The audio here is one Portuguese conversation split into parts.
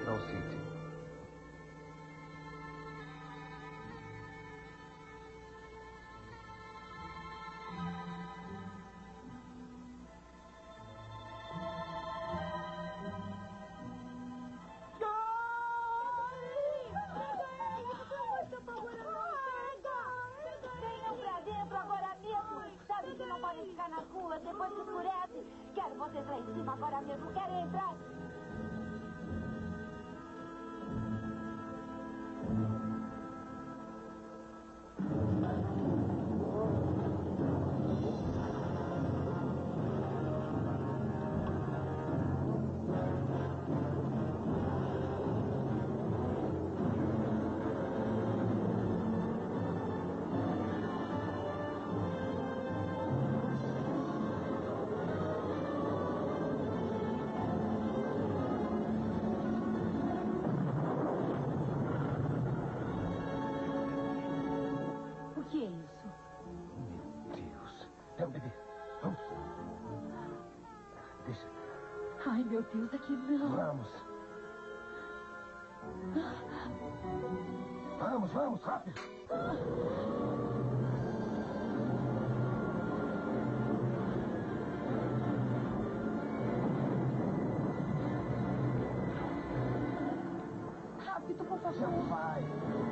Central City. Venham pra dentro agora mesmo. Sabe que não podem ficar nas ruas depois que escurece. Quero vocês lá em cima agora mesmo. Querem entrar? O que é isso? Meu Deus. É um bebê. Vamos. Deixa. Ai, meu Deus, aqui não. Vamos. Vamos, vamos, rápido. Rápido, por favor. Já vai.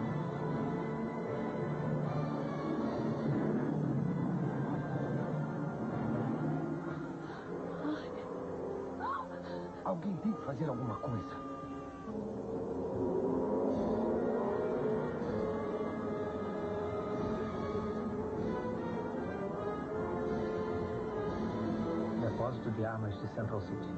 Alguém tem que fazer alguma coisa. Depósito de armas de Central City.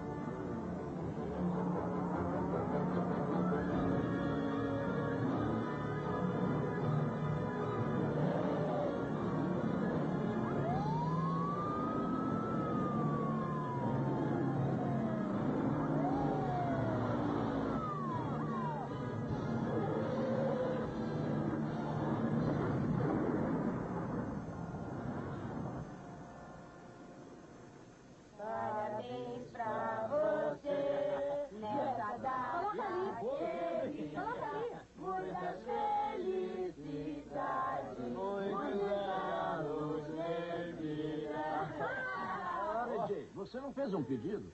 Parabéns pra você nessa data. Coloca ali. Coloca ali. Muitas felicidades. Muitos anos de vida. Olha, Jay, você não fez um pedido?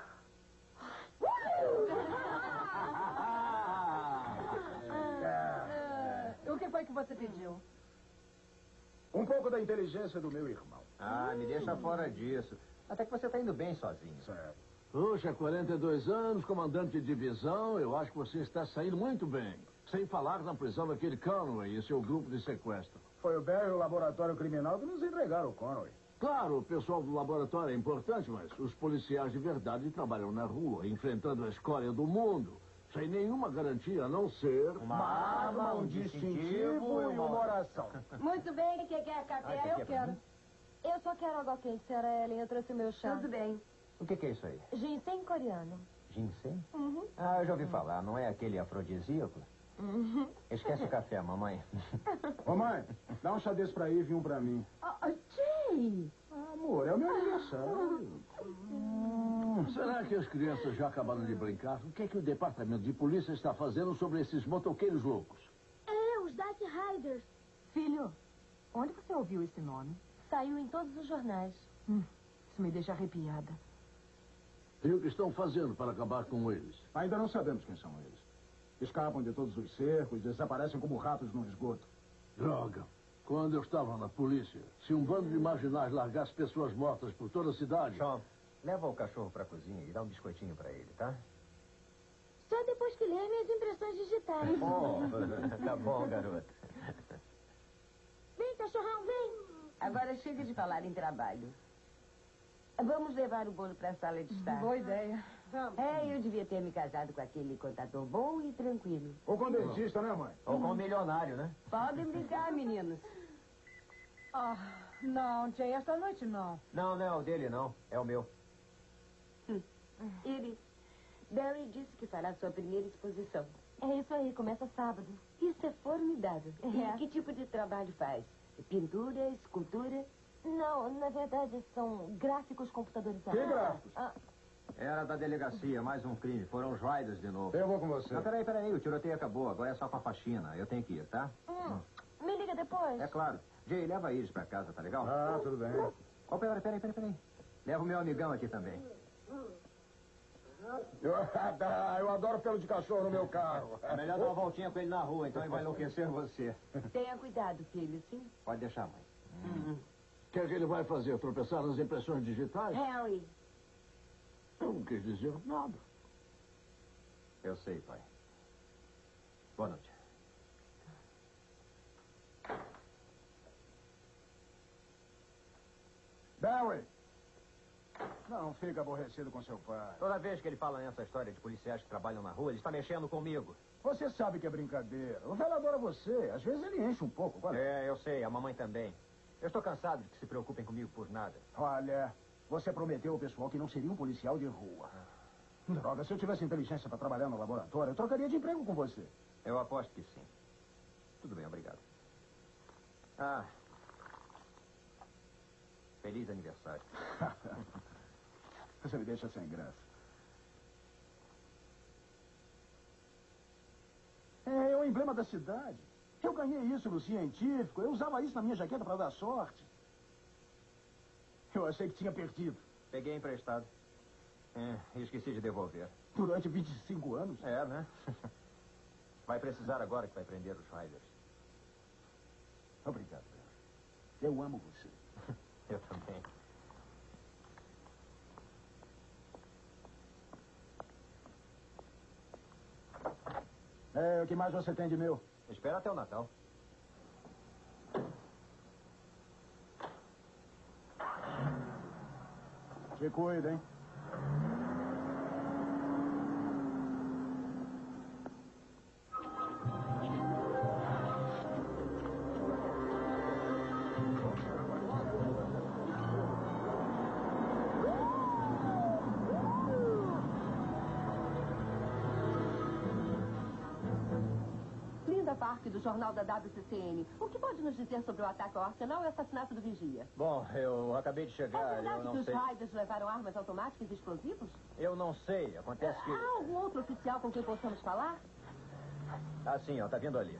O que foi que você pediu? Um pouco da inteligência do meu irmão. Ah, me deixa fora disso. Até que você tá indo bem sozinho. Certo. Puxa, 42 anos, comandante de divisão, eu acho que você está saindo muito bem. Sem falar na prisão daquele Conway e seu grupo de sequestro. Foi o Barry e o laboratório criminal que nos entregaram o Conway. Claro, o pessoal do laboratório é importante, mas os policiais de verdade trabalham na rua, enfrentando a escória do mundo, sem nenhuma garantia a não ser... Uma arma, um distintivo e uma oração. Muito bem, quem quer café? Eu quero. Eu só quero água quente, senhora Ellen. Eu trouxe o meu chá. Tudo bem. O que é isso aí? Ginseng coreano. Ginseng? Uhum. Ah, eu já ouvi falar. Não é aquele afrodisíaco? Uhum. Esquece o café, mamãe. Ô, mãe, dá um chá desse pra Eve e um pra mim. Jay! Amor, é o meu aniversário. Será que as crianças já acabaram de brincar? O que é que o departamento de polícia está fazendo sobre esses motoqueiros loucos? Os Dark Riders. Filho, onde você ouviu esse nome? Saiu em todos os jornais. Isso me deixa arrepiada. E o que estão fazendo para acabar com eles? Ainda não sabemos quem são eles. Escapam de todos os cercos, desaparecem como ratos no esgoto. Droga. Quando eu estava na polícia, se um bando de marginais largasse pessoas mortas por toda a cidade... Sean, leva o cachorro pra cozinha e dá um biscoitinho pra ele, tá? Só depois que ler minhas impressões digitais. Oh, tá bom, garoto. Vem, cachorrão, vem. Agora chega de falar em trabalho. Vamos levar o bolo para a sala de estar. Boa ideia. Vamos. Eu devia ter me casado com aquele contador bom e tranquilo. Ou com dentista, né, mãe? Ou com um milionário, né? Podem brincar, meninos. Não, Jay, esta noite não. Não, não é o dele, não. É o meu. Iris, Barry disse que fará sua primeira exposição. É isso aí, começa sábado. Isso é formidável. É. E que tipo de trabalho faz? Pintura, escultura? Não, na verdade, são gráficos computadorizados. Que gráficos? Era da delegacia, mais um crime. Foram os Riders de novo. Eu vou com você. Não, peraí, o tiroteio acabou. Agora é só com a faxina. Eu tenho que ir, tá? Me liga depois. É claro. Jay, leva a Iris pra casa, tá legal? Ah, tudo bem. Oh, peraí. Leva o meu amigão aqui também. Eu adoro pelo de cachorro no meu carro. É melhor dar uma voltinha com ele na rua, então ele vai enlouquecer você. Tenha cuidado, filho, sim? Pode deixar, mãe. O que é que ele vai fazer? Tropeçar nas impressões digitais? Harry, Eu não quis dizer nada. Eu sei, pai. Boa noite. Barry! Não fica aborrecido com seu pai. Toda vez que ele fala nessa história de policiais que trabalham na rua, ele está mexendo comigo. Você sabe que é brincadeira. O velho adora você. Às vezes ele enche um pouco. Olha, Eu sei. A mamãe também. Eu estou cansado de que se preocupem comigo por nada. olha, você prometeu ao pessoal que não seria um policial de rua. Droga, se eu tivesse inteligência para trabalhar no laboratório, eu trocaria de emprego com você. Eu aposto que sim. Tudo bem, obrigado. Ah. Feliz aniversário. Você me deixa sem graça. É o emblema da cidade. Eu ganhei isso no científico. Eu usava isso na minha jaqueta para dar sorte. Eu achei que tinha perdido. Peguei emprestado. E esqueci de devolver. Durante 25 anos. É, né? Vai precisar agora que vai prender os Riders. Obrigado, Barry. Eu amo você. Eu também. O que mais você tem de meu? Espera até o Natal. Se cuida, hein? Linda Park, do jornal da WCCN. O que pode nos dizer sobre o ataque ao arsenal e o assassinato do vigia? Bom, eu acabei de É chegar, verdade eu que não os sei. Riders levaram armas automáticas e explosivos? Eu não sei, acontece que... Há algum outro oficial com quem possamos falar? Ah, sim, ó, tá vindo ali.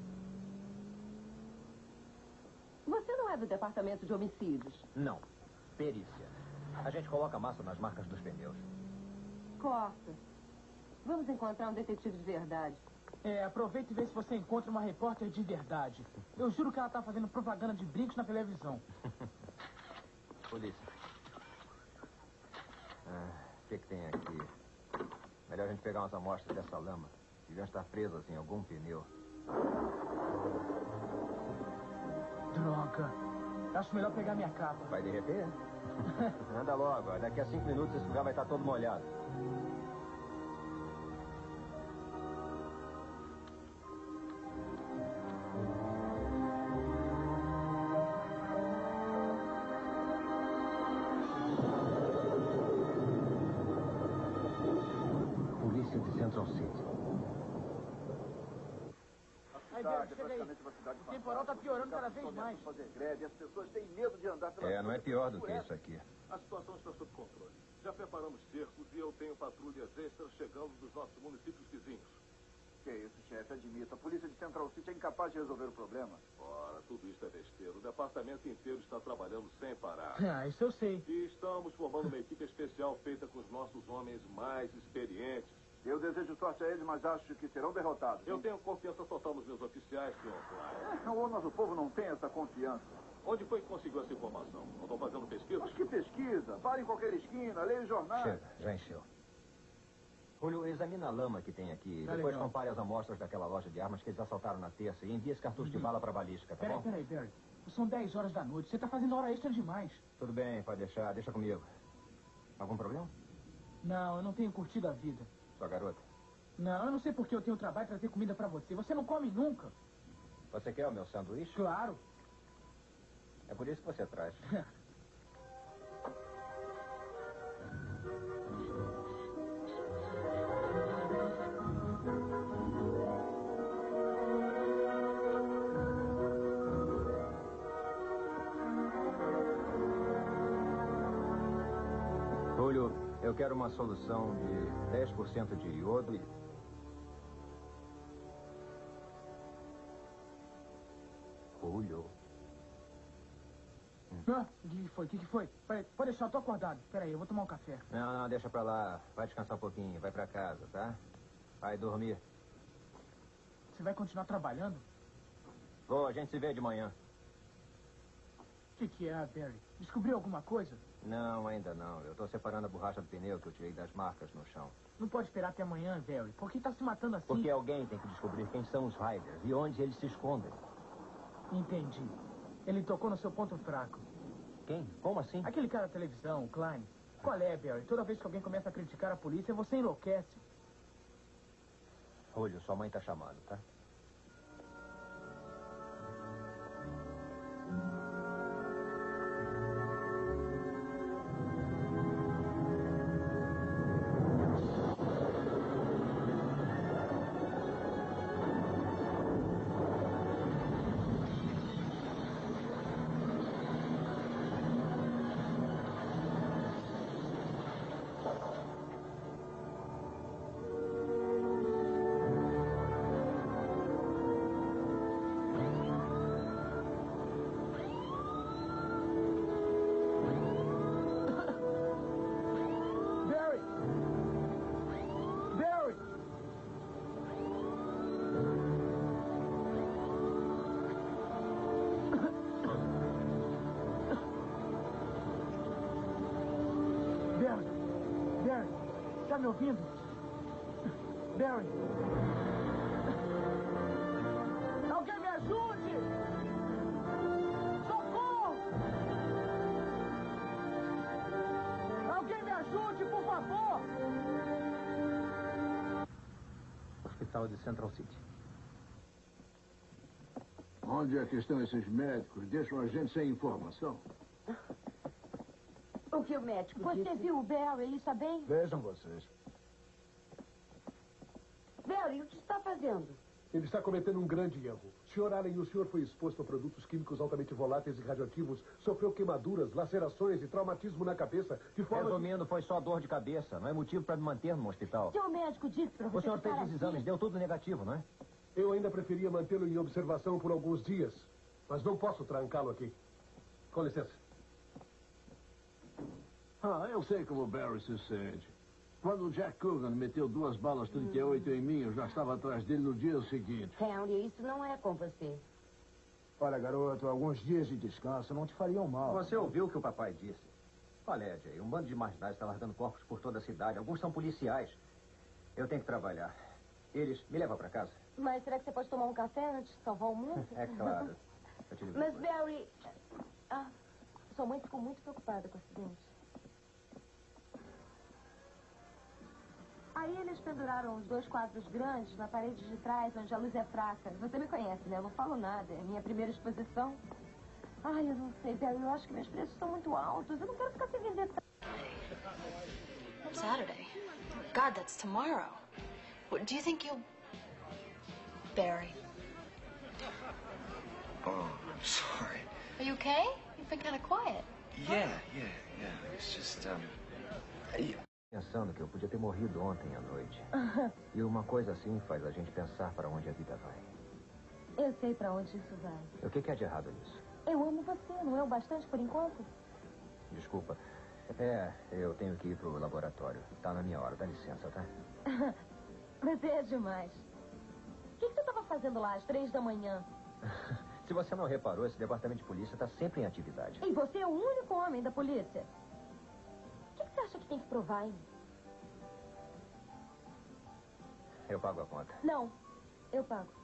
Você não é do departamento de homicídios. Não, perícia. A gente coloca massa nas marcas dos pneus. Corta. Vamos encontrar um detetive de verdade. Aproveita e vê se você encontra uma repórter de verdade. Eu juro que ela tá fazendo propaganda de brincos na televisão. Polícia. O que tem aqui? Melhor a gente pegar umas amostras dessa lama. Deviam estar presas em algum pneu. Droga. Acho melhor pegar minha capa. Vai derreter? Anda logo, ó. Daqui a 5 minutos esse lugar vai estar todo molhado. Polícia de Central City. Aí, Deus, chega aí. O temporal tá piorando cada vez mais. Fazer greve, as pessoas têm medo de andar pela Não é pior do que isso aqui. A situação está sob controle. Já preparamos cercos e eu tenho patrulhas extras chegando dos nossos municípios vizinhos. Que é isso, chefe? Admita. A polícia de Central City é incapaz de resolver o problema. Ora, tudo isso é besteira. O departamento inteiro está trabalhando sem parar. Isso eu sei. E estamos formando uma equipe especial feita com os nossos homens mais experientes. Eu desejo sorte a eles, mas acho que serão derrotados. Eu tenho confiança total nos meus oficiais, Sr. Klein. O nosso povo não tem essa confiança. Onde foi que conseguiu essa informação? Não estão fazendo pesquisa? Mas que pesquisa? Para em qualquer esquina, leia os jornais. Chega, já encheu. Julio, examina a lama que tem aqui. Tá Depois legal. compare as amostras daquela loja de armas que eles assaltaram na terça e envie esse cartucho de bala pra balística, tá bom? Peraí, Barry. São 10 horas da noite. Você tá fazendo hora extra demais. Tudo bem, pode deixar. Deixa comigo. Algum problema? Não, eu não tenho curtido a vida. Sua garota. Não, eu não sei porque eu tenho trabalho pra ter comida pra você. Você não come nunca. Você quer o meu sanduíche? Claro. É por isso que você traz. Julio, eu quero quero uma solução de 10% de iodo e... Julio. Ah, o que foi? O que foi? Peraí, pode deixar, eu tô acordado. Peraí, eu vou tomar um café. Não, deixa pra lá. Vai descansar um pouquinho, vai pra casa, tá? Vai dormir. Você vai continuar trabalhando? Vou, a gente se vê de manhã. O que é, Barry? Descobriu alguma coisa? Não, ainda não. Eu tô separando a borracha do pneu que eu tirei das marcas no chão. Não pode esperar até amanhã, Barry. Por que tá se matando assim? Porque alguém tem que descobrir quem são os Riders e onde eles se escondem. Entendi. Ele tocou no seu ponto fraco. Quem? Como assim? Aquele cara da televisão, o Klein. Qual é, Barry? Toda vez que alguém começa a criticar a polícia, você enlouquece. Julio, sua mãe tá chamando, tá? Tá me ouvindo? Barry! Alguém me ajude! Socorro! Alguém me ajude, por favor! Hospital de Central City. Onde é que estão esses médicos? Deixam a gente sem informação. O que o médico Você disse? viu o Barry? Ele está bem? Vejam vocês. Barry, o que está fazendo? Ele está cometendo um grande erro. Sr. Allen, o senhor foi exposto a produtos químicos altamente voláteis e radioativos, sofreu queimaduras, lacerações e traumatismo na cabeça, de forma Resumindo, foi só dor de cabeça. Não é motivo para me manter no hospital. Seu médico disse para O você senhor fez ficar os aqui. exames, deu tudo negativo, não é? Eu ainda preferia mantê-lo em observação por alguns dias, mas não posso trancá-lo aqui. Com licença. Eu sei como o Barry se sente. Quando o Jack Coogan meteu 2 balas 38 em mim, eu já estava atrás dele no dia seguinte. Henry, isso não é com você. Olha, garoto, alguns dias de descanso não te fariam mal. Você ouviu o que o papai disse? Olha, Jay, um bando de marginais está largando corpos por toda a cidade. Alguns são policiais. Eu tenho que trabalhar. Eles me levam para casa. Mas será que você pode tomar um café antes de salvar o mundo? É claro. Eu te ligo Mas, depois. Barry... sua mãe ficou muito preocupada com o acidente. Aí eles penduraram os 2 quadros grandes na parede de trás, onde a luz é fraca. Você me conhece, né? Eu não falo nada. É minha primeira exposição. Ai, eu não sei, Barry. Eu acho que meus preços são muito altos. Eu não quero ficar sem vender tanto. Saturday. God, that's tomorrow. Do you think you'll... Barry? Oh, I'm sorry. Are you okay? You've been kind of quiet. Yeah. It's just, Pensando que eu podia ter morrido ontem à noite. E uma coisa assim faz a gente pensar para onde a vida vai. Eu sei pra onde isso vai. O que há de errado nisso? Eu amo você, não é o bastante por enquanto? Desculpa. Eu tenho que ir pro laboratório. Tá na minha hora, dá licença, tá? Você é demais. O que você estava fazendo lá às 3 da manhã? Se você não reparou, esse departamento de polícia está sempre em atividade. E você é o único homem da polícia. O que você acha que tem que provar, hein? Eu pago a conta. Não, eu pago.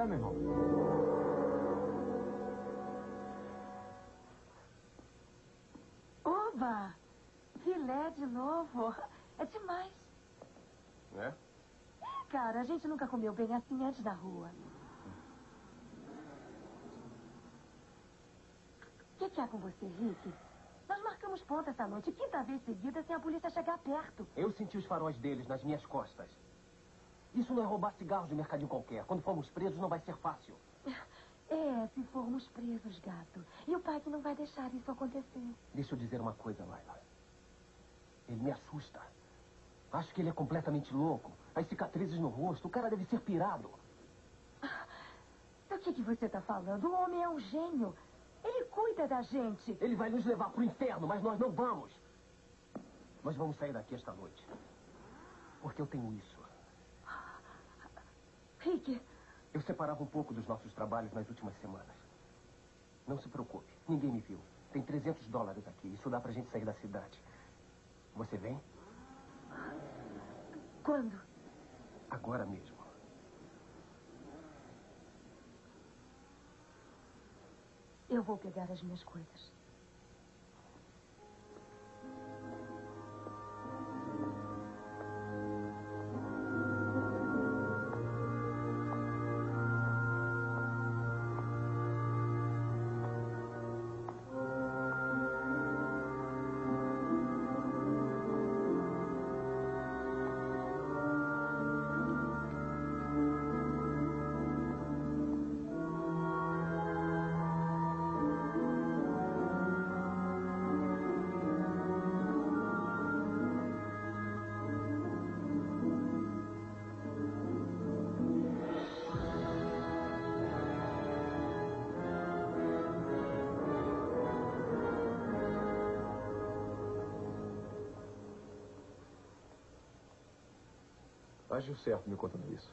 meu irmão? Oba! Filé de novo. É demais. É? Cara, a gente nunca comeu bem assim antes da rua. O que há com você, Rick? Nós marcamos ponto essa noite, 5ª vez seguida, sem a polícia chegar perto. Eu senti os faróis deles nas minhas costas. Isso não é roubar cigarros de mercadinho qualquer. Quando formos presos, não vai ser fácil. É, se formos presos, gato. E o pai que não vai deixar isso acontecer. Deixa eu dizer uma coisa, Laila. Ele me assusta. Acho que ele é completamente louco. As cicatrizes no rosto, o cara deve ser pirado. Do que você está falando? O homem é um gênio. Ele cuida da gente. Ele vai nos levar pro inferno, mas nós não vamos. Nós vamos sair daqui esta noite. Porque eu tenho isso. Rick. Eu separava um pouco dos nossos trabalhos nas últimas semanas. Não se preocupe, ninguém me viu. Tem $300 aqui, isso dá pra gente sair da cidade. Você vem? Quando? Agora mesmo. Eu vou pegar as minhas coisas. Agiu certo me contando isso.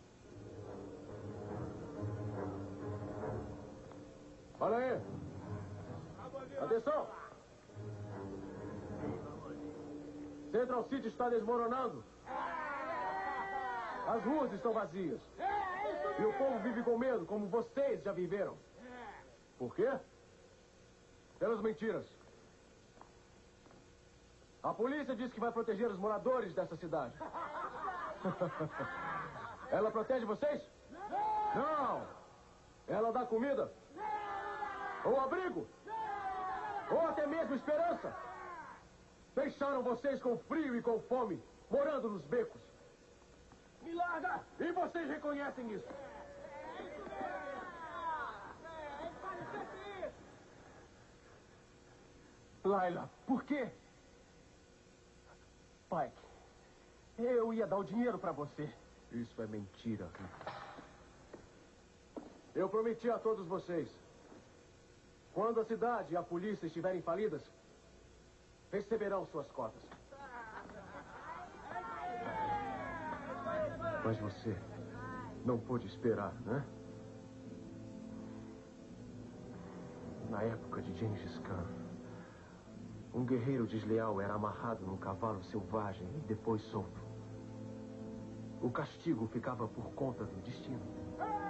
Olha aí! Atenção! Central City está desmoronando. As ruas estão vazias. E o povo vive com medo, como vocês já viveram. Por quê? Pelas mentiras. A polícia diz que vai proteger os moradores dessa cidade. Ela protege vocês? Não! Ela dá comida? Ou abrigo? Ou até mesmo esperança? Deixaram vocês com frio e com fome, morando nos becos. Me larga! E vocês reconhecem isso? Laila, por quê? Pai, eu ia dar o dinheiro pra você. Isso é mentira. Eu prometi a todos vocês. Quando a cidade e a polícia estiverem falidas, receberão suas cotas. Mas você não pôde esperar, né? Na época de Gengis Khan, um guerreiro desleal era amarrado num cavalo selvagem e depois solto. O castigo ficava por conta do destino.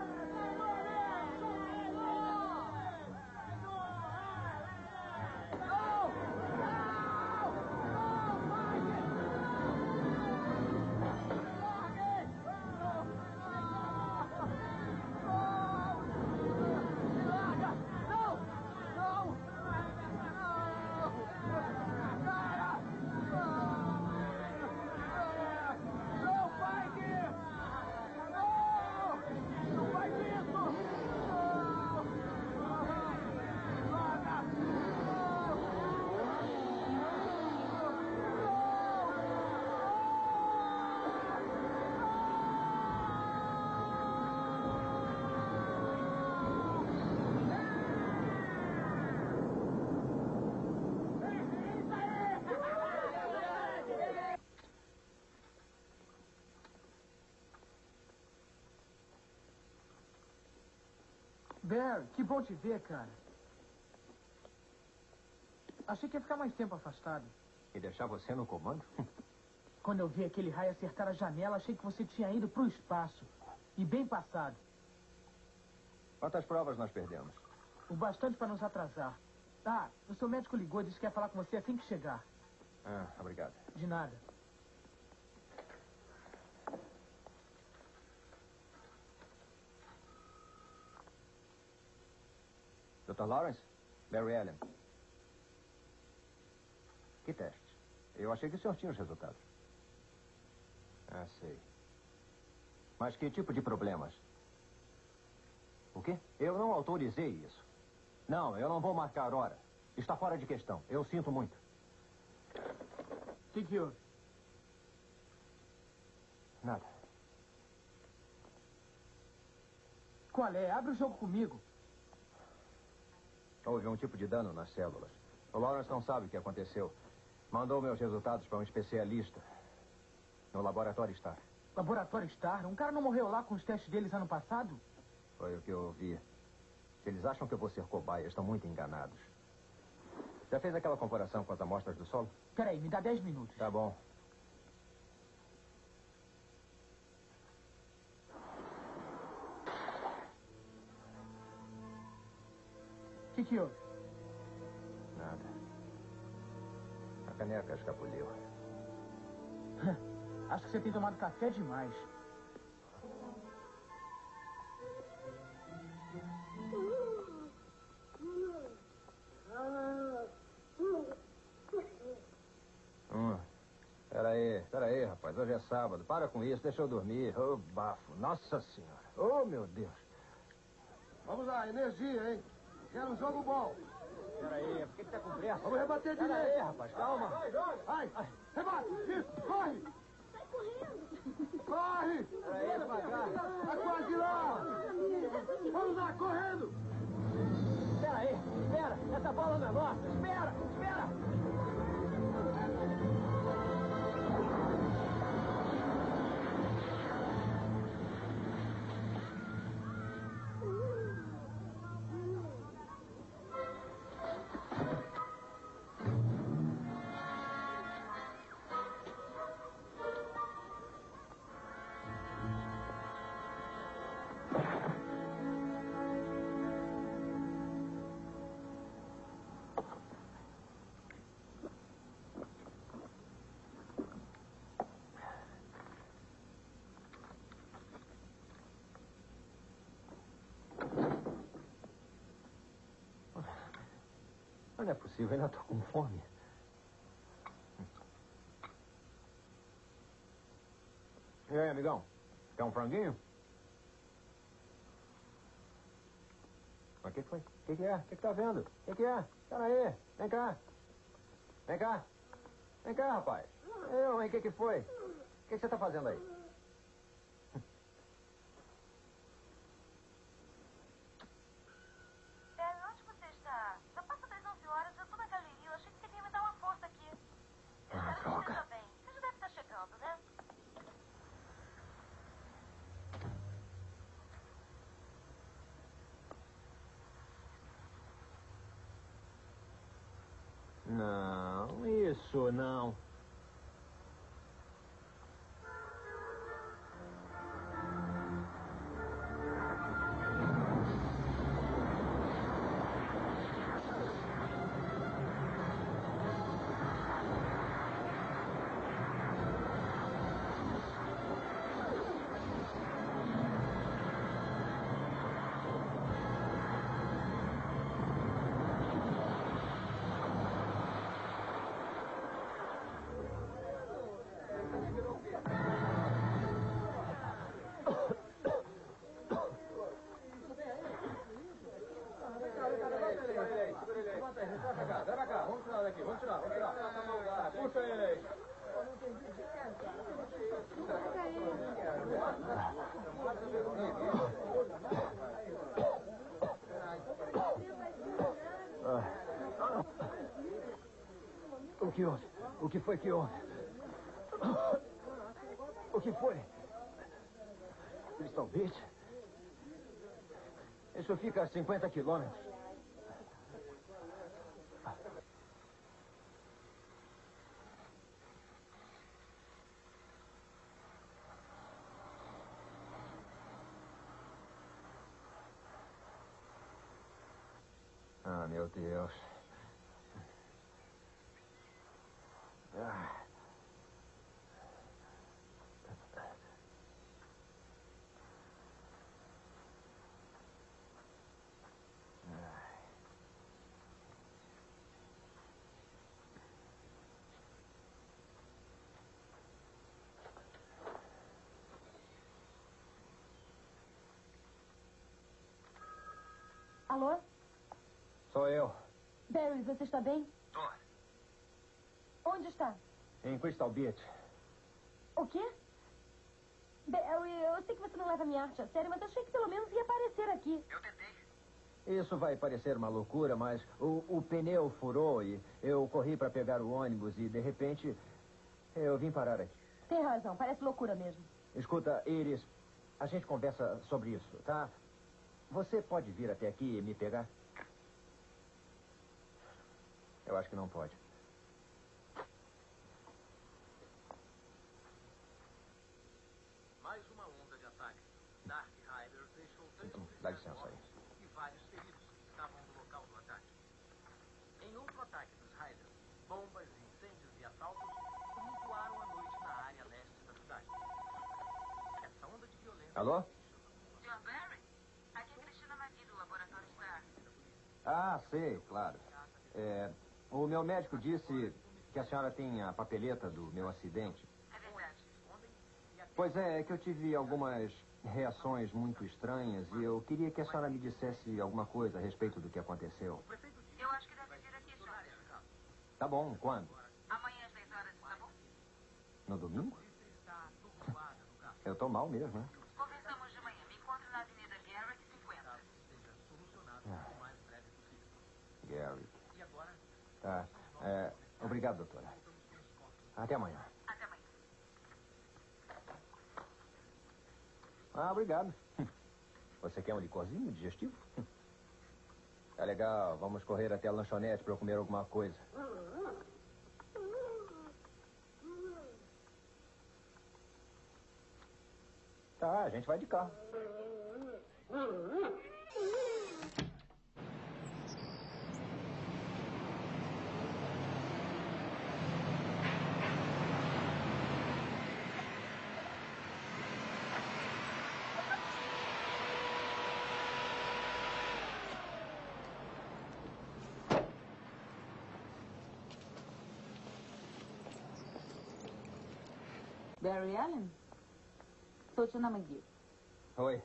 Barry, que bom te ver, cara. Achei que ia ficar mais tempo afastado. E deixar você no comando? Quando eu vi aquele raio acertar a janela, achei que você tinha ido pro espaço. E bem passado. Quantas provas nós perdemos? O bastante para nos atrasar. Ah, o seu médico ligou e disse que quer falar com você assim que chegar. Ah, obrigado. De nada. Dr. Lawrence? Barry Allen. Que teste? Eu achei que o senhor tinha os resultados. Ah, sei. Mas que tipo de problemas? O quê? Eu não autorizei isso. Não, eu não vou marcar hora. Está fora de questão. Eu sinto muito. O que houve? Nada. Qual é? Abre o jogo comigo. Houve um tipo de dano nas células. O Lawrence não sabe o que aconteceu. Mandou meus resultados para um especialista. No Laboratório Star. Laboratório Star? Um cara não morreu lá com os testes deles ano passado? Foi o que eu ouvi. Se eles acham que eu vou ser cobaia, estão muito enganados. Já fez aquela comparação com as amostras do solo? Peraí, me dá 10 minutos. Tá bom. O que houve? Nada. A caneca escapuliu. Acho que você tem tomado café demais. Peraí, rapaz. Hoje é sábado. Para com isso, deixa eu dormir. Ô, bafo. Nossa Senhora. Ô, meu Deus. Vamos lá, energia, hein? Quero um jogo bom. Peraí, por que tá com pressa? Vamos rebater direito. Peraí, rapaz, calma. Vai, rebate. Isso, corre. Sai correndo. Corre. Peraí, devagar. Tá quase lá. Vamos lá, correndo. Peraí, espera. Essa bola não é nossa. Espera. Não é possível, ainda estou com fome. E aí, amigão? Quer um franguinho? Mas o que foi? O que é? O que tá vendo? O que é? Pera aí, vem cá. Vem cá. Vem cá, rapaz. O que foi? O que você tá fazendo aí? Onde você está? Já passa das 11 horas, eu tô na galeria. Eu achei que você vinha me dar uma força aqui. Droga. Veja bem, você já deve estar chegando, né? Não, isso não. Puxa ele aí. O que houve? O que foi que houve? O que foi? Crystal Beach? Isso fica a 50 quilômetros. Meu Deus. Ah. Alô? Sou eu. Barry, você está bem? Tô. Onde está? Em Crystal Beach. O quê? Barry, eu sei que você não leva minha arte a sério, mas achei que pelo menos ia aparecer aqui. Eu tentei. Isso vai parecer uma loucura, mas o pneu furou e eu corri para pegar o ônibus e, de repente, eu vim parar aqui. Tem razão, parece loucura mesmo. Escuta, Iris, a gente conversa sobre isso, tá? Você pode vir até aqui e me pegar? Eu acho que não pode. Mais uma onda de ataques. Dark Riders deixou 3 Dá licença aí. e vários feridos que estavam no local do ataque. Em outro ataque dos Riders, bombas, incêndios e assaltos tumultuaram a noite na área leste da cidade. Essa onda de violência... Alô? John Barry? Aqui é Cristina Magui, do Laboratório Star. Ah, sei, claro. O meu médico disse que a senhora tem a papeleta do meu acidente. É verdade. Pois é que eu tive algumas reações muito estranhas e eu queria que a senhora me dissesse alguma coisa a respeito do que aconteceu. Eu acho que deve vir aqui, John. Tá bom, quando? Amanhã às 10 horas, tá bom? No domingo? Eu tô mal mesmo, né? Conversamos de manhã. Me encontre na Avenida Garrick 50. Gary. Tá. Obrigado, doutora. Até amanhã. Até amanhã. Ah, obrigado. Você quer um licorzinho digestivo? É legal. Vamos correr até a lanchonete para eu comer alguma coisa. Tá, a gente vai de carro. Barry Allen? Sou Tina McGee. Oi.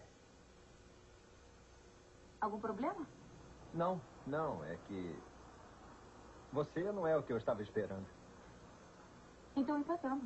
Algum problema? Não, é que... Você não é o que eu estava esperando. Então empatamos.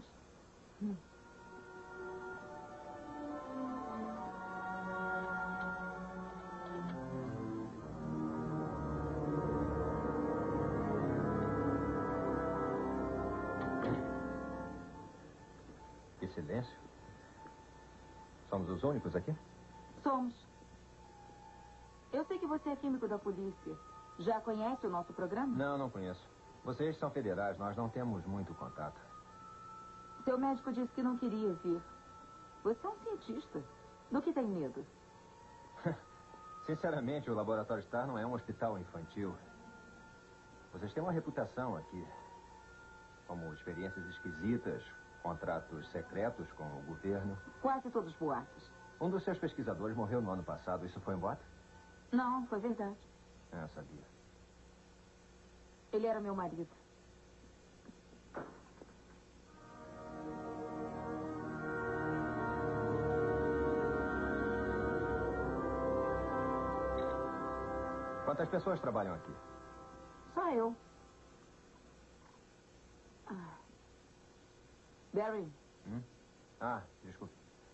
Que silêncio. Somos os únicos aqui? Somos. Eu sei que você é químico da polícia. Já conhece o nosso programa? Não conheço. Vocês são federais, nós não temos muito contato. Seu médico disse que não queria vir. Você é um cientista. Do que tem medo? Sinceramente, o Laboratório Star não é um hospital infantil. Vocês têm uma reputação aqui. Como experiências esquisitas, contratos secretos com o governo. Quase todos boatos. Um dos seus pesquisadores morreu no ano passado. Isso foi um boato? Não, foi verdade. Eu sabia. Ele era meu marido. Quantas pessoas trabalham aqui? Só eu. Barry. Desculpe.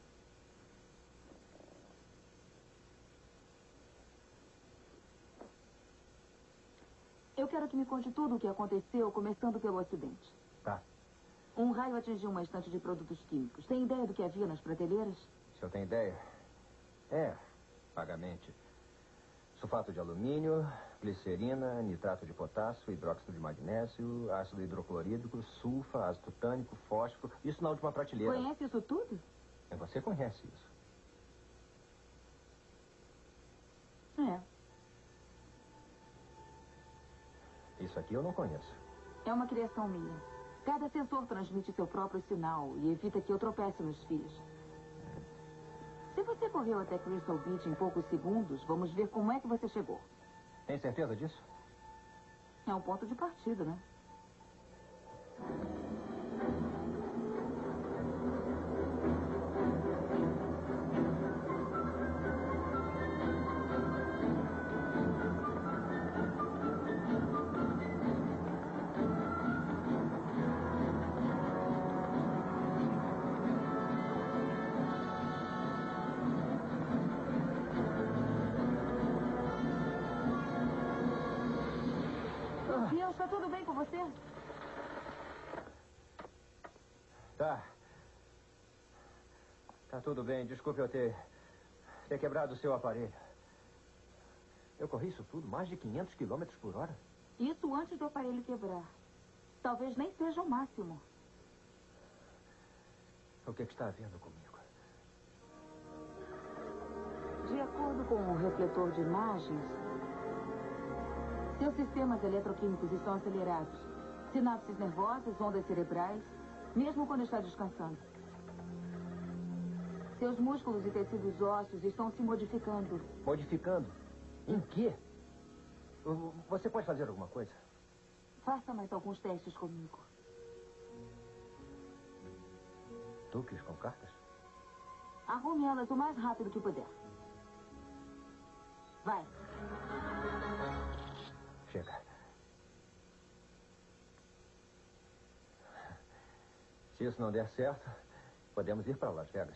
Eu quero que me conte tudo o que aconteceu, começando pelo acidente. Tá. Um raio atingiu uma estante de produtos químicos. Tem ideia do que havia nas prateleiras? Se eu tenho ideia? Vagamente. Sulfato de alumínio, glicerina, nitrato de potássio, hidróxido de magnésio, ácido hidroclorídrico, sulfa, ácido tânico, fósforo. Isso na última prateleira. Conhece isso tudo? Você conhece isso. isso aqui eu não conheço. É uma criação minha. Cada sensor transmite seu próprio sinal e evita que eu tropece nos fios. Se você correu até Crystal Beach em poucos segundos, vamos ver como é que você chegou. Tem certeza disso? É um ponto de partida, né? Está tudo bem com você? Tá. Tá tudo bem. Desculpe eu ter quebrado o seu aparelho. Eu corri isso tudo, mais de 500 quilômetros por hora. Isso antes do aparelho quebrar. Talvez nem seja o máximo. O que está havendo comigo? De acordo com o refletor de imagens, seus sistemas eletroquímicos estão acelerados. Sinapses nervosas, ondas cerebrais, mesmo quando está descansando. Seus músculos e tecidos ósseos estão se modificando. Modificando? Em quê? Você pode fazer alguma coisa? Faça mais alguns testes comigo. Truques com cartas? Arrume elas o mais rápido que puder. Vai. Chega. Se isso não der certo, podemos ir para Las Vegas.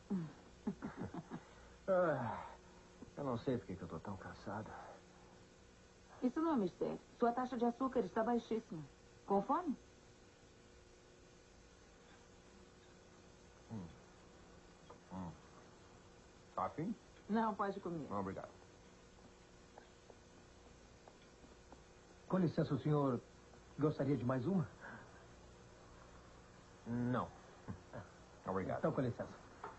Eu não sei por que eu estou tão cansado. Isso não é mistério. Sua taxa de açúcar está baixíssima. Com fome? Tá afim? Não, pode comer. Não, obrigado. Com licença, o senhor gostaria de mais uma? Não. Obrigado. Então, com licença.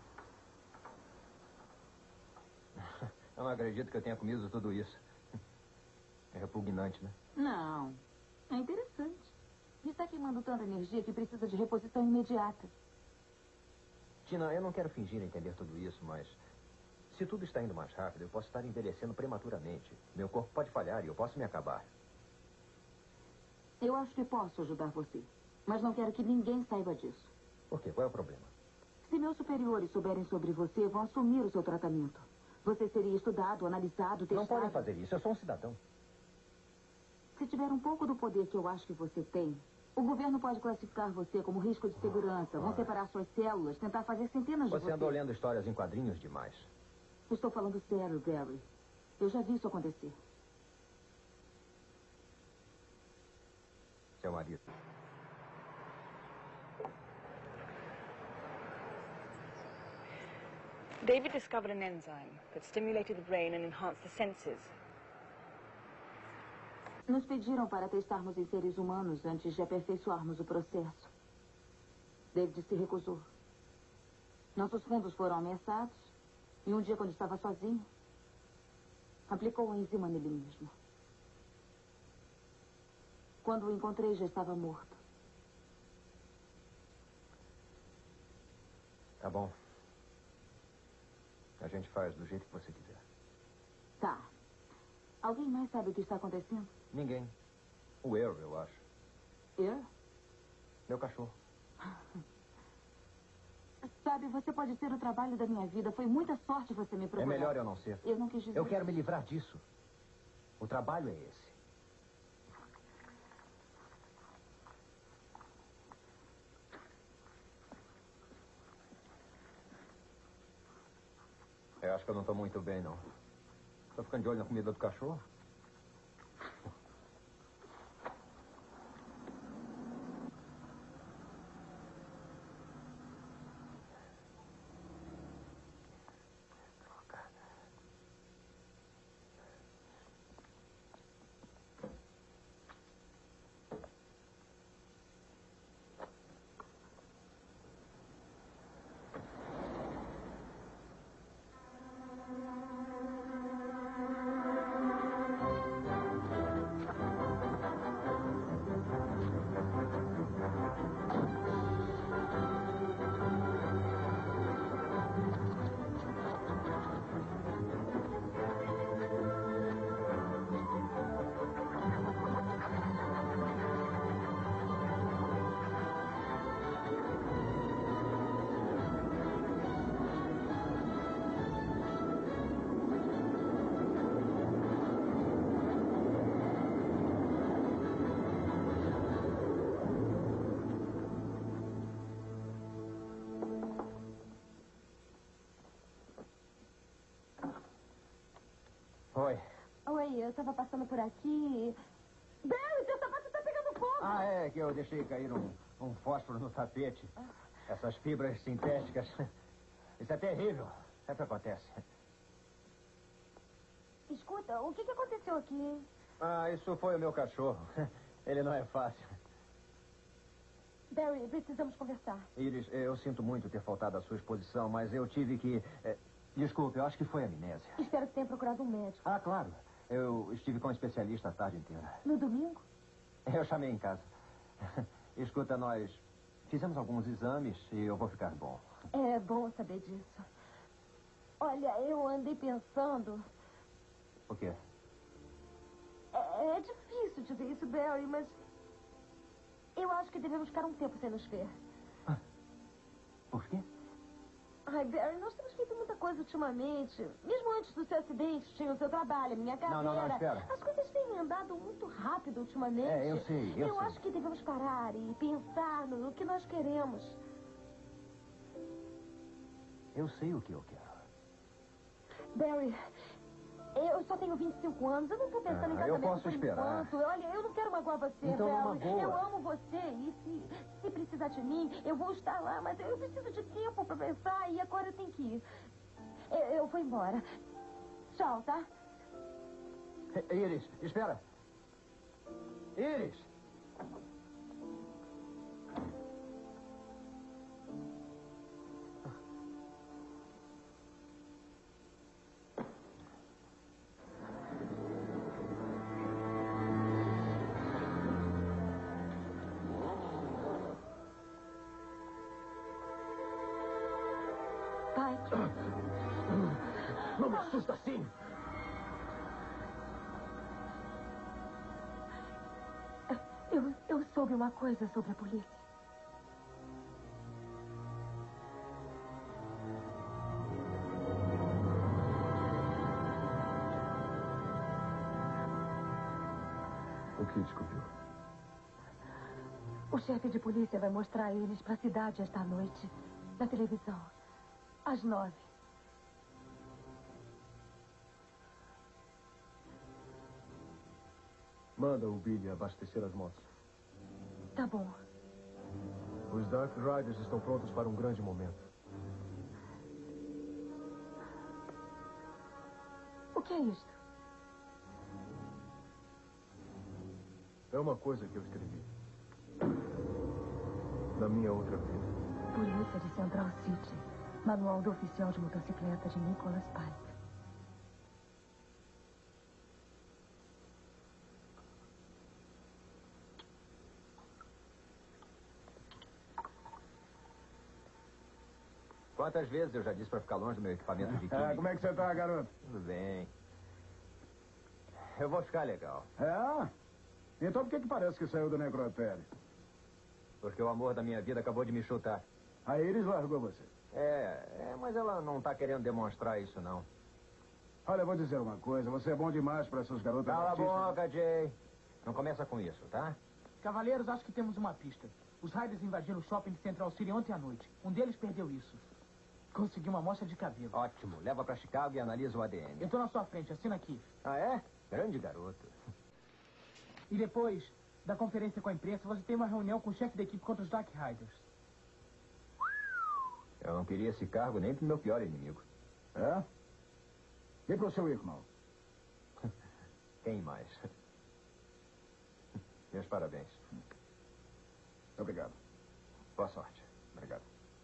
Eu não acredito que eu tenha comido tudo isso. É repugnante, né? Não. É interessante. Está queimando tanta energia que precisa de reposição imediata. Tina, eu não quero fingir entender tudo isso, mas se tudo está indo mais rápido, eu posso estar envelhecendo prematuramente. Meu corpo pode falhar e eu posso me acabar. Eu acho que posso ajudar você, mas não quero que ninguém saiba disso. Por quê? Qual é o problema? Se meus superiores souberem sobre você, vão assumir o seu tratamento. Você seria estudado, analisado, testado... Não podem fazer isso. Eu sou um cidadão. Se tiver um pouco do poder que eu acho que você tem, o governo pode classificar você como risco de segurança. Vão separar suas células, tentar fazer centenas de Você anda lendo histórias em quadrinhos demais. Estou falando sério, Barry. Eu já vi isso acontecer. Seu marido. David discovered an enzyme that stimulated the brain and enhanced the senses. Nos pediram para testarmos em seres humanos antes de aperfeiçoarmos o processo. David se recusou. Nossos fundos foram ameaçados e um dia, quando estava sozinho, aplicou a enzima nele mesmo. Quando o encontrei, já estava morto. Tá bom. A gente faz do jeito que você quiser. Tá. Alguém mais sabe o que está acontecendo? Ninguém. O eu acho. Eu? Meu cachorro. Sabe, você pode ser o trabalho da minha vida. Foi muita sorte você me procurar. É melhor eu não ser. Eu não quis dizer... Eu quero me livrar disso. O trabalho é esse. Eu acho que eu não estou muito bem, não. Estou ficando de olho na comida do cachorro. Barry, eu tava passando por aqui. Barry, seu sapato tá pegando fogo! Ah, é que eu deixei cair um fósforo no tapete. Essas fibras sintéticas. Isso é terrível. Sempre acontece. Escuta, o que aconteceu aqui? Ah, isso foi o meu cachorro. Ele não é fácil. Barry, precisamos conversar. Iris, eu sinto muito ter faltado à sua exposição, mas eu tive que... Desculpe, eu acho que foi amnésia. Espero que tenha procurado um médico. Ah, claro. Eu estive com um especialista a tarde inteira. No domingo? Eu chamei em casa. Escuta, nós fizemos alguns exames e eu vou ficar bom. É bom saber disso. Olha, eu andei pensando... O quê? É difícil dizer isso, Barry, mas... eu acho que devemos ficar um tempo sem nos ver. Por quê? Ai, Barry, nós temos feito muita coisa ultimamente. Mesmo antes do seu acidente, tinha o seu trabalho, a minha carreira. Não, espera. As coisas têm andado muito rápido ultimamente. Eu sei. Eu acho que devemos parar e pensar no que nós queremos. Eu sei o que eu quero. Barry, eu só tenho 25 anos. Eu não estou pensando em casamento. Eu posso esperar. Enquanto. Olha, eu não quero magoar você, então, Barry. não magoa. Eu amo você. E se precisar de mim, eu vou estar lá. Mas eu preciso de tempo para pensar e agora eu tenho que ir. Eu vou embora. Tchau, tá? Iris, espera. Iris! Pai. Não me assusta assim! Eu soube uma coisa sobre a polícia. O que descobriu? O chefe de polícia vai mostrar eles para a cidade esta noite, na televisão, às 9. Manda o Billy abastecer as motos. Tá bom. Os Dark Riders estão prontos para um grande momento. O que é isto? É uma coisa que eu escrevi. Na minha outra vida. Polícia de Central City. Manual do oficial de motocicleta de Nicholas Pike. Quantas vezes eu já disse para ficar longe do meu equipamento de química? Como é que você tá, garoto? Tudo bem. Eu vou ficar legal. É? Então por que parece que saiu do necrotério? Porque o amor da minha vida acabou de me chutar. A Iris largou você. Mas ela não tá querendo demonstrar isso, não. Olha, eu vou dizer uma coisa. Você é bom demais para essas garotas Cala artistas. a boca, Jay. Não começa com isso, tá? Cavaleiros, acho que temos uma pista. Os Riders invadiram o shopping de Central City ontem à noite. Um deles perdeu isso. Consegui uma amostra de cabelo. Ótimo. Leva pra Chicago e analisa o ADN. Eu tô na sua frente, assina aqui. Ah, é? Grande garoto. E depois da conferência com a imprensa, você tem uma reunião com o chefe da equipe contra os Dark Riders. Eu não queria esse cargo nem pro meu pior inimigo. É? E pro seu irmão? Quem mais? Meus parabéns. Obrigado. Boa sorte. Obrigado.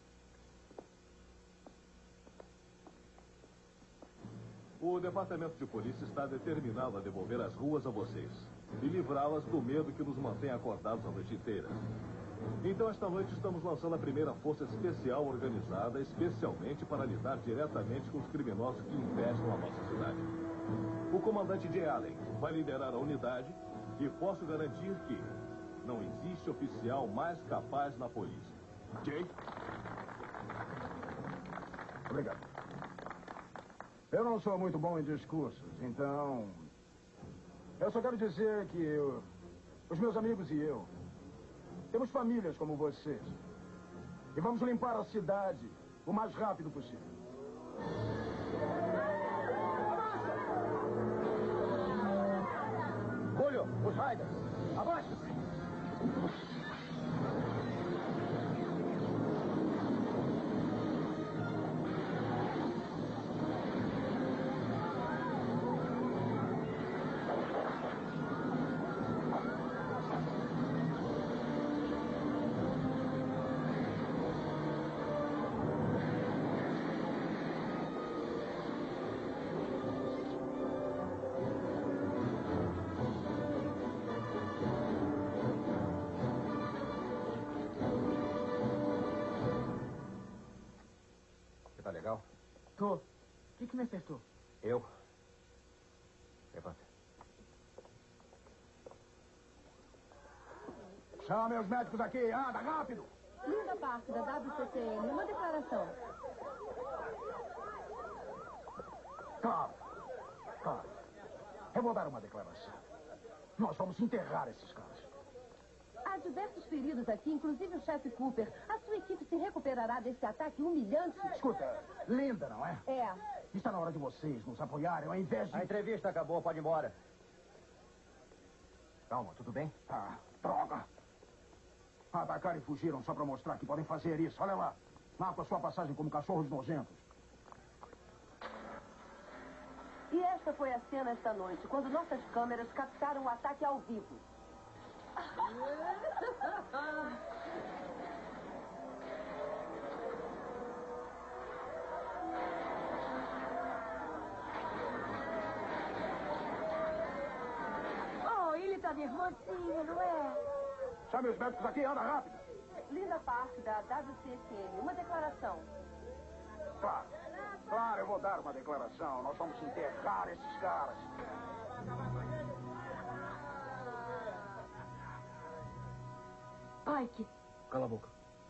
O departamento de polícia está determinado a devolver as ruas a vocês e livrá-las do medo que nos mantém acordados a noite inteira. Então, esta noite estamos lançando a primeira força especial organizada especialmente para lidar diretamente com os criminosos que infestam a nossa cidade. O comandante Jay Allen vai liderar a unidade e posso garantir que não existe oficial mais capaz na polícia. Jay? Obrigado. Eu não sou muito bom em discursos, então... eu só quero dizer que os meus amigos e eu temos famílias como vocês. E vamos limpar a cidade o mais rápido possível. Ryder, abaixa-se! Tá legal? Tô. O que me acertou? Eu? Levanta. Chame os médicos aqui, anda, rápido! Linda Park, da WCCM, uma declaração. Claro. Eu vou dar uma declaração. Nós vamos enterrar esses caras. Há diversos feridos aqui, inclusive o chefe Cooper. A sua equipe se recuperará desse ataque humilhante? Escuta, linda, não é? É. Está na hora de vocês nos apoiarem, ao invés de... A entrevista acabou, pode ir embora. Calma, tudo bem? Ah, droga. Atacaram e fugiram só para mostrar que podem fazer isso. Olha lá. Lá com a sua passagem como cachorros nojentos. E esta foi a cena esta noite, quando nossas câmeras captaram o ataque ao vivo. Oh, ele tá nervosinho, não é? Chame os médicos aqui, anda rápido. Linda Park, da WCSM, uma declaração. Claro, eu vou dar uma declaração. Nós vamos enterrar esses caras. Pike. Cala a boca.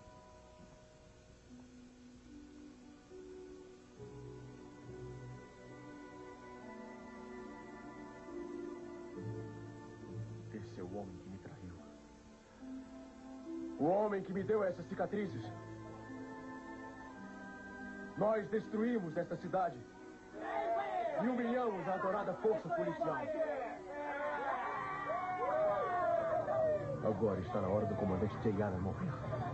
Esse é o homem que me traiu. O homem que me deu essas cicatrizes. Nós destruímos esta cidade e humilhamos a adorada força policial. Agora está na hora do comandante J. Allen morrer.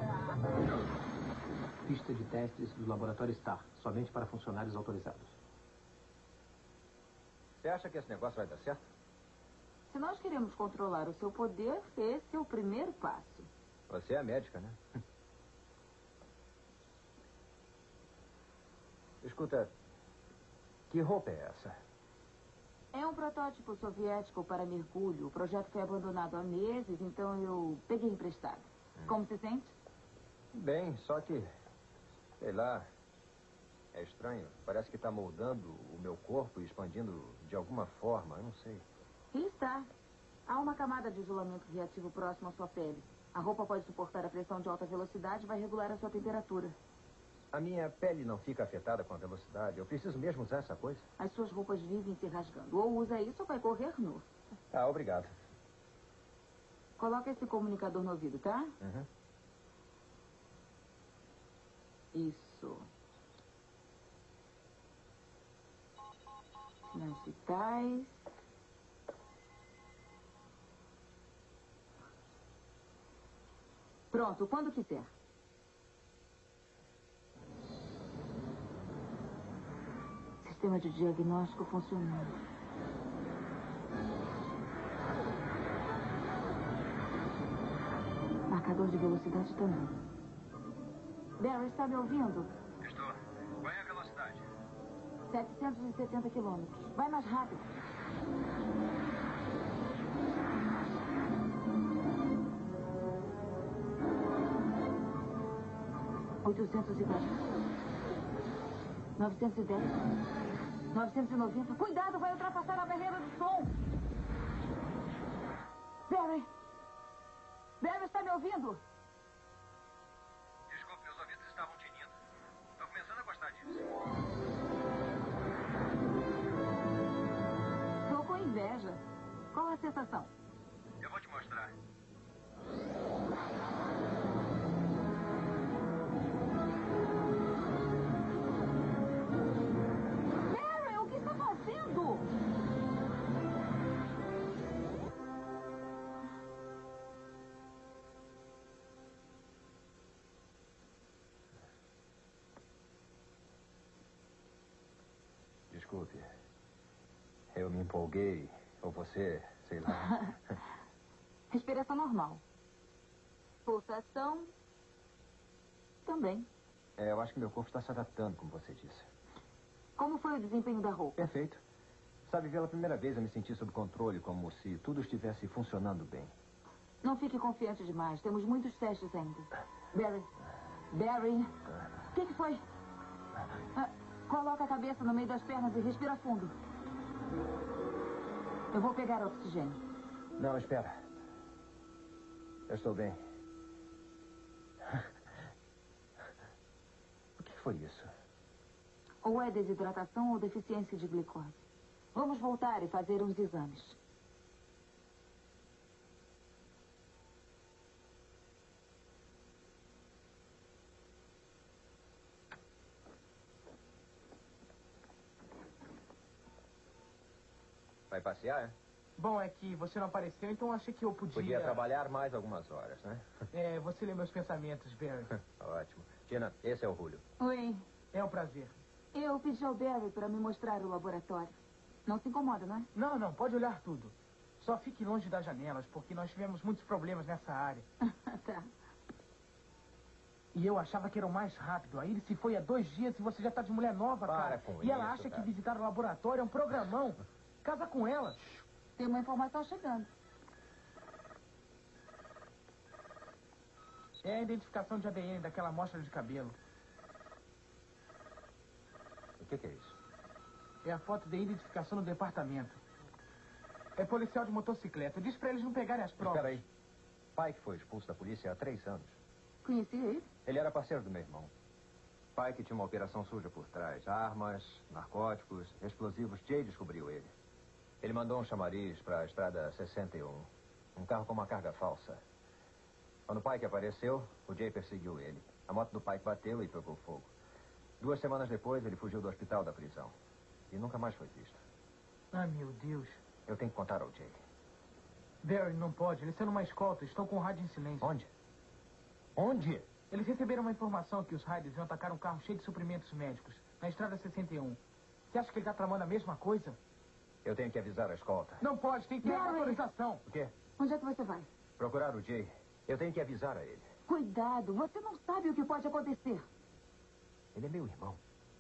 Pista de testes do laboratório Star, somente para funcionários autorizados. Você acha que esse negócio vai dar certo? Se nós queremos controlar o seu poder, esse é o primeiro passo. Você é a médica, né? Escuta, que roupa é essa? É um protótipo soviético para mergulho. O projeto foi abandonado há meses, então eu peguei emprestado. Como se sente? Bem, só que, sei lá, é estranho. Parece que está moldando o meu corpo e expandindo de alguma forma, eu não sei. E está. Há uma camada de isolamento reativo próximo à sua pele. A roupa pode suportar a pressão de alta velocidade e vai regular a sua temperatura. A minha pele não fica afetada com a velocidade. Eu preciso mesmo usar essa coisa? As suas roupas vivem se rasgando. Ou usa isso ou vai correr nu. Ah, obrigado. Coloca esse comunicador no ouvido, tá? Uhum. Isso. Sinais vitais. Pronto, quando quiser. Sistema de diagnóstico funcionando. Marcador de velocidade também. Barry, está me ouvindo? Estou. Qual é a velocidade? 770 quilômetros. Vai mais rápido. $810. 910. 990. Cuidado, vai ultrapassar a barreira do som. Barry! Barry, está me ouvindo? Desculpe, meus ouvidos estavam tinindo. Estou começando a gostar disso. Estou com inveja. Qual a sensação? Eu vou te mostrar. Barry, o que está fazendo? desculpe. Eu me empolguei. Ou você, sei lá. Respiração normal. Pulsação... também. Eu acho que meu corpo está se adaptando, como você disse. Como foi o desempenho da roupa? Perfeito. Sabe, pela primeira vez eu me senti sob controle, como se tudo estivesse funcionando bem. Não fique confiante demais. Temos muitos testes ainda. Barry. O que foi? Coloca a cabeça no meio das pernas e respira fundo. Eu vou pegar oxigênio. Não, espera. Eu estou bem. O que foi isso? Ou é desidratação ou deficiência de glicose. Vamos voltar e fazer uns exames. Vai passear, é? Bom, é que você não apareceu, então achei que eu podia... Podia trabalhar mais algumas horas, né? Você lê meus pensamentos, Barry. Ótimo. Tina, esse é o Julio. Oi. É um prazer. Eu pedi ao Barry para me mostrar o laboratório. Não se incomoda, não é? Não, pode olhar tudo. Só fique longe das janelas, porque nós tivemos muitos problemas nessa área. Tá. E eu achava que era o mais rápido. Aí ele se foi há 2 dias e você já tá de mulher nova, cara. Com e ela isso, acha cara. que visitar o laboratório é um programão. Casa com ela. Tem uma informação chegando. É a identificação de ADN daquela amostra de cabelo. O que é isso? É a foto de identificação no departamento. É policial de motocicleta. Diz pra eles não pegarem as provas. Espera aí. Pai que foi expulso da polícia há 3 anos. Conhecia ele? Ele era parceiro do meu irmão. Pai que tinha uma operação suja por trás. Armas, narcóticos, explosivos. Jay descobriu ele. Ele mandou um chamariz para a estrada 61. Um carro com uma carga falsa. Quando o Pike apareceu, o Jay perseguiu ele. A moto do Pike bateu e pegou fogo. 2 semanas depois, ele fugiu do hospital da prisão. E nunca mais foi visto. Ah, meu Deus. Eu tenho que contar ao Jay. Barry, não pode. Eles são numa escolta. Estão com o rádio em silêncio. Onde? Onde? Eles receberam uma informação que os raiders iam atacar um carro cheio de suprimentos médicos. Na estrada 61. Você acha que ele está tramando a mesma coisa? Eu tenho que avisar a escolta. Não pode. Tem que ter autorização. O quê? Onde é que você vai? Procurar o Jay. Eu tenho que avisar a ele. Cuidado. Você não sabe o que pode acontecer. Ele é meu irmão.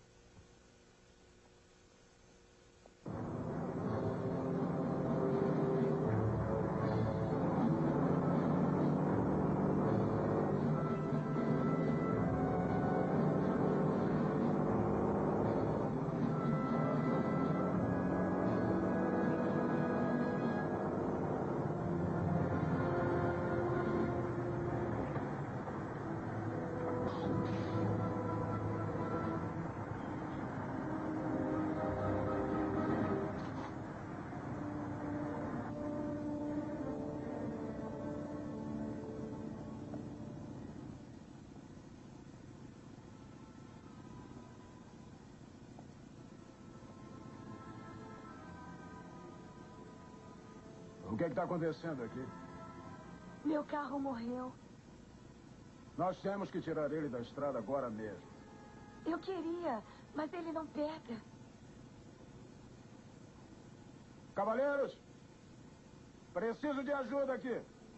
O que está acontecendo aqui? Meu carro morreu. Nós temos que tirar ele da estrada agora mesmo. Eu queria, mas ele não pega. Cavaleiros, preciso de ajuda aqui.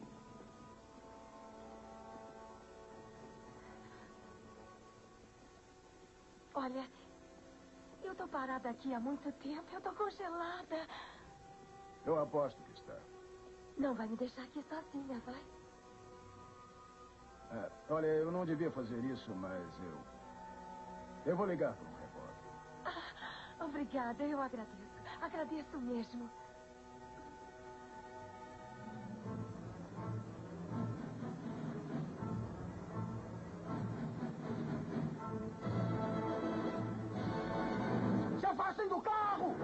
Olha, eu tô parada aqui há muito tempo. Eu tô congelada. Eu aposto que está. Não vai me deixar aqui sozinha, vai? Olha, eu não devia fazer isso, mas eu vou ligar para um repórter. Obrigada, eu agradeço. Agradeço mesmo. Se afastem do carro!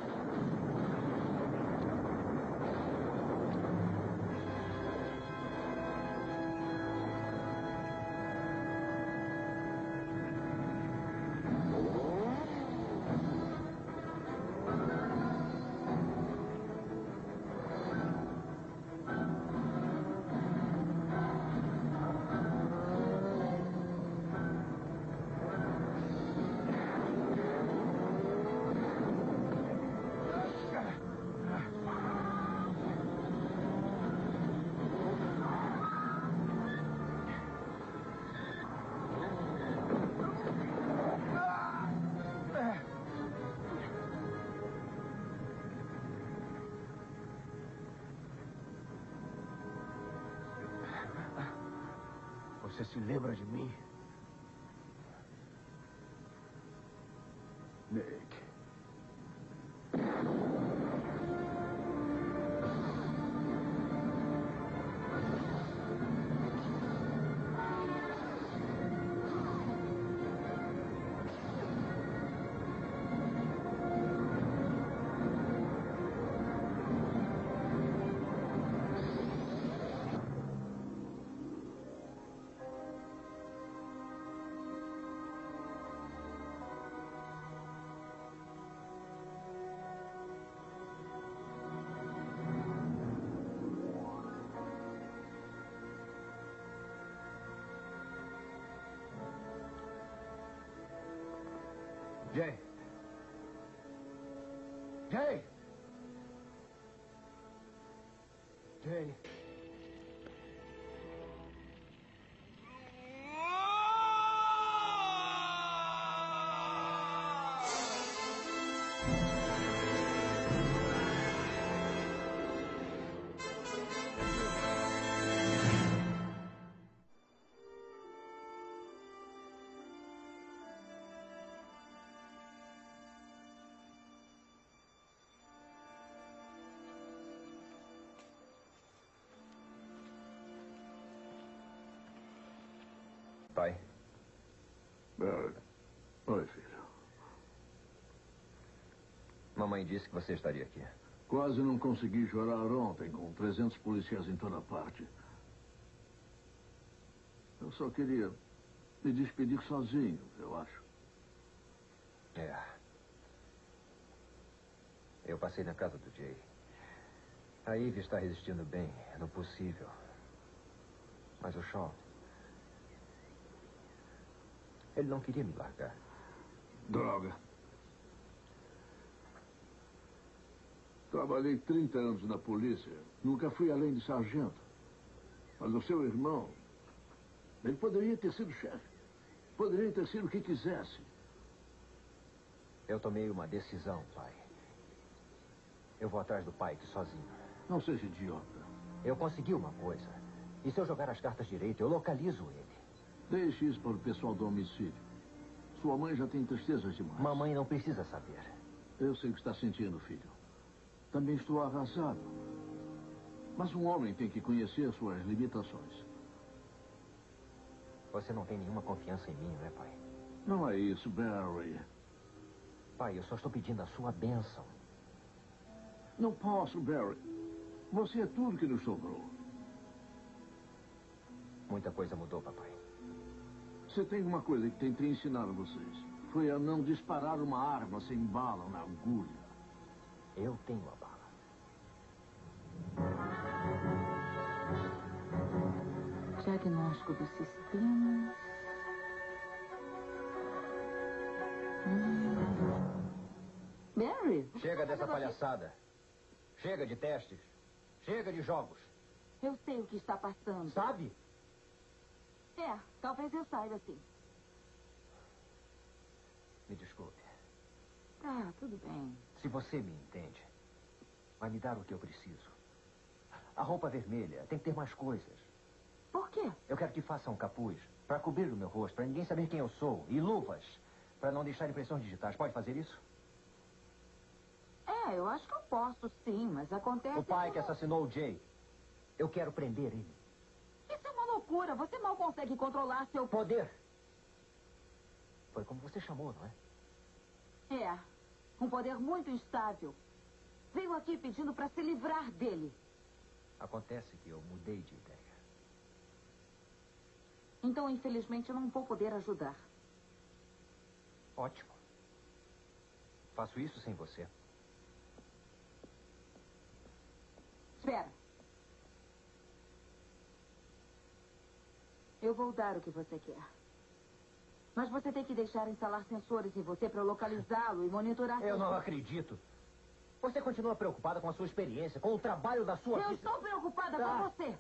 Você se lembra de mim? Nick. Jay! Jay! Jay! Pai. Barrett. Oi, filho. Mamãe disse que você estaria aqui. Quase não consegui chorar ontem com 300 policiais em toda parte. Eu só queria me despedir sozinho, eu acho. É. Eu passei na casa do Jay. A Ivy está resistindo bem, no possível. Mas o Sean... ele não queria me largar. Droga. Trabalhei 30 anos na polícia. Nunca fui além de sargento. Mas o seu irmão... ele poderia ter sido chefe. Poderia ter sido o que quisesse. Eu tomei uma decisão, pai. Eu vou atrás do Pike sozinho. Não seja idiota. Eu consegui uma coisa. E se eu jogar as cartas direito, eu localizo ele. Deixe isso para o pessoal do homicídio. Sua mãe já tem tristezas demais. Mamãe não precisa saber. Eu sei o que está sentindo, filho. Também estou arrasado. Mas um homem tem que conhecer suas limitações. Você não tem nenhuma confiança em mim, não é, pai? Não é isso, Barry. Pai, eu só estou pedindo a sua bênção. Não posso, Barry. Você é tudo que nos sobrou. Muita coisa mudou, papai. Você tem uma coisa que tentei ensinar a vocês. Foi a não disparar uma arma sem bala na agulha. Eu tenho a bala. Diagnóstico do sistema. Barry? Chega dessa palhaçada. Chega de testes. Chega de jogos. Eu sei o que está passando. Sabe? É, talvez eu saiba, sim. Me desculpe. Ah, tudo bem. Se você me entende, vai me dar o que eu preciso. A roupa vermelha tem que ter mais coisas. Por quê? Eu quero que faça um capuz para cobrir o meu rosto, para ninguém saber quem eu sou. E luvas para não deixar impressões digitais. Pode fazer isso? É, eu acho que eu posso, sim, mas acontece... O pai que assassinou o Jay. Eu quero prender ele. Isso é uma loucura. Você mal consegue controlar seu... Poder. Foi como você chamou, não é? É. Um poder muito instável. Veio aqui pedindo para se livrar dele. Acontece que eu mudei de ideia. Então, infelizmente, eu não vou poder ajudar. Ótimo. Faço isso sem você. Espera. Eu vou dar o que você quer. Mas você tem que deixar instalar sensores em você para localizá-lo e monitorar... Eu não acredito. Você continua preocupada com a sua experiência, com o trabalho da sua vida. Eu estou preocupada com você.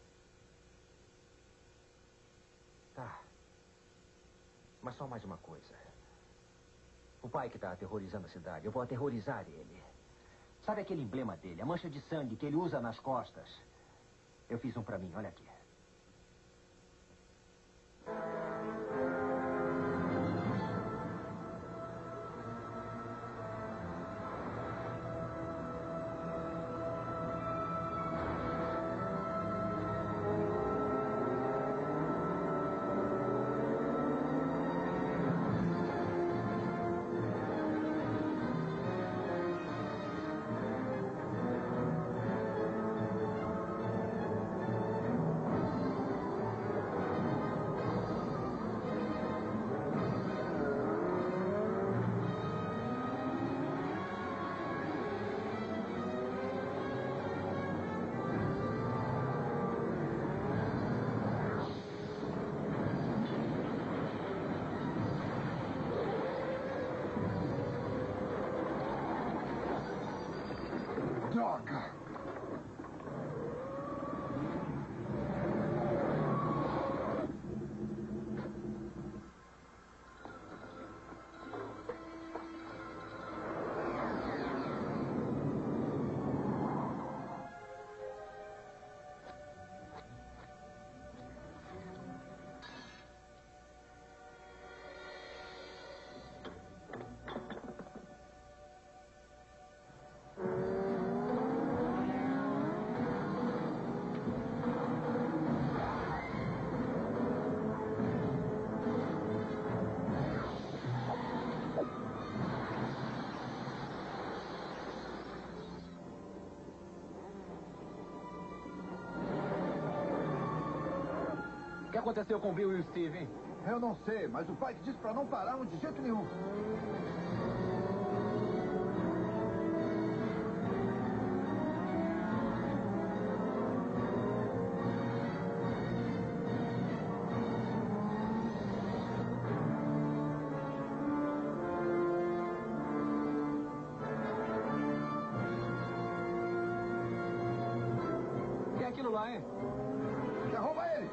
Tá. Mas só mais uma coisa. O pai que está aterrorizando a cidade, eu vou aterrorizar ele. Sabe aquele emblema dele, a mancha de sangue que ele usa nas costas? Eu fiz um pra mim, olha aqui. Droga! O que aconteceu com o Bill e o Steve, hein? Eu não sei, mas o Pike disse pra não parar de jeito nenhum. O que é aquilo lá, hein? Derruba ele!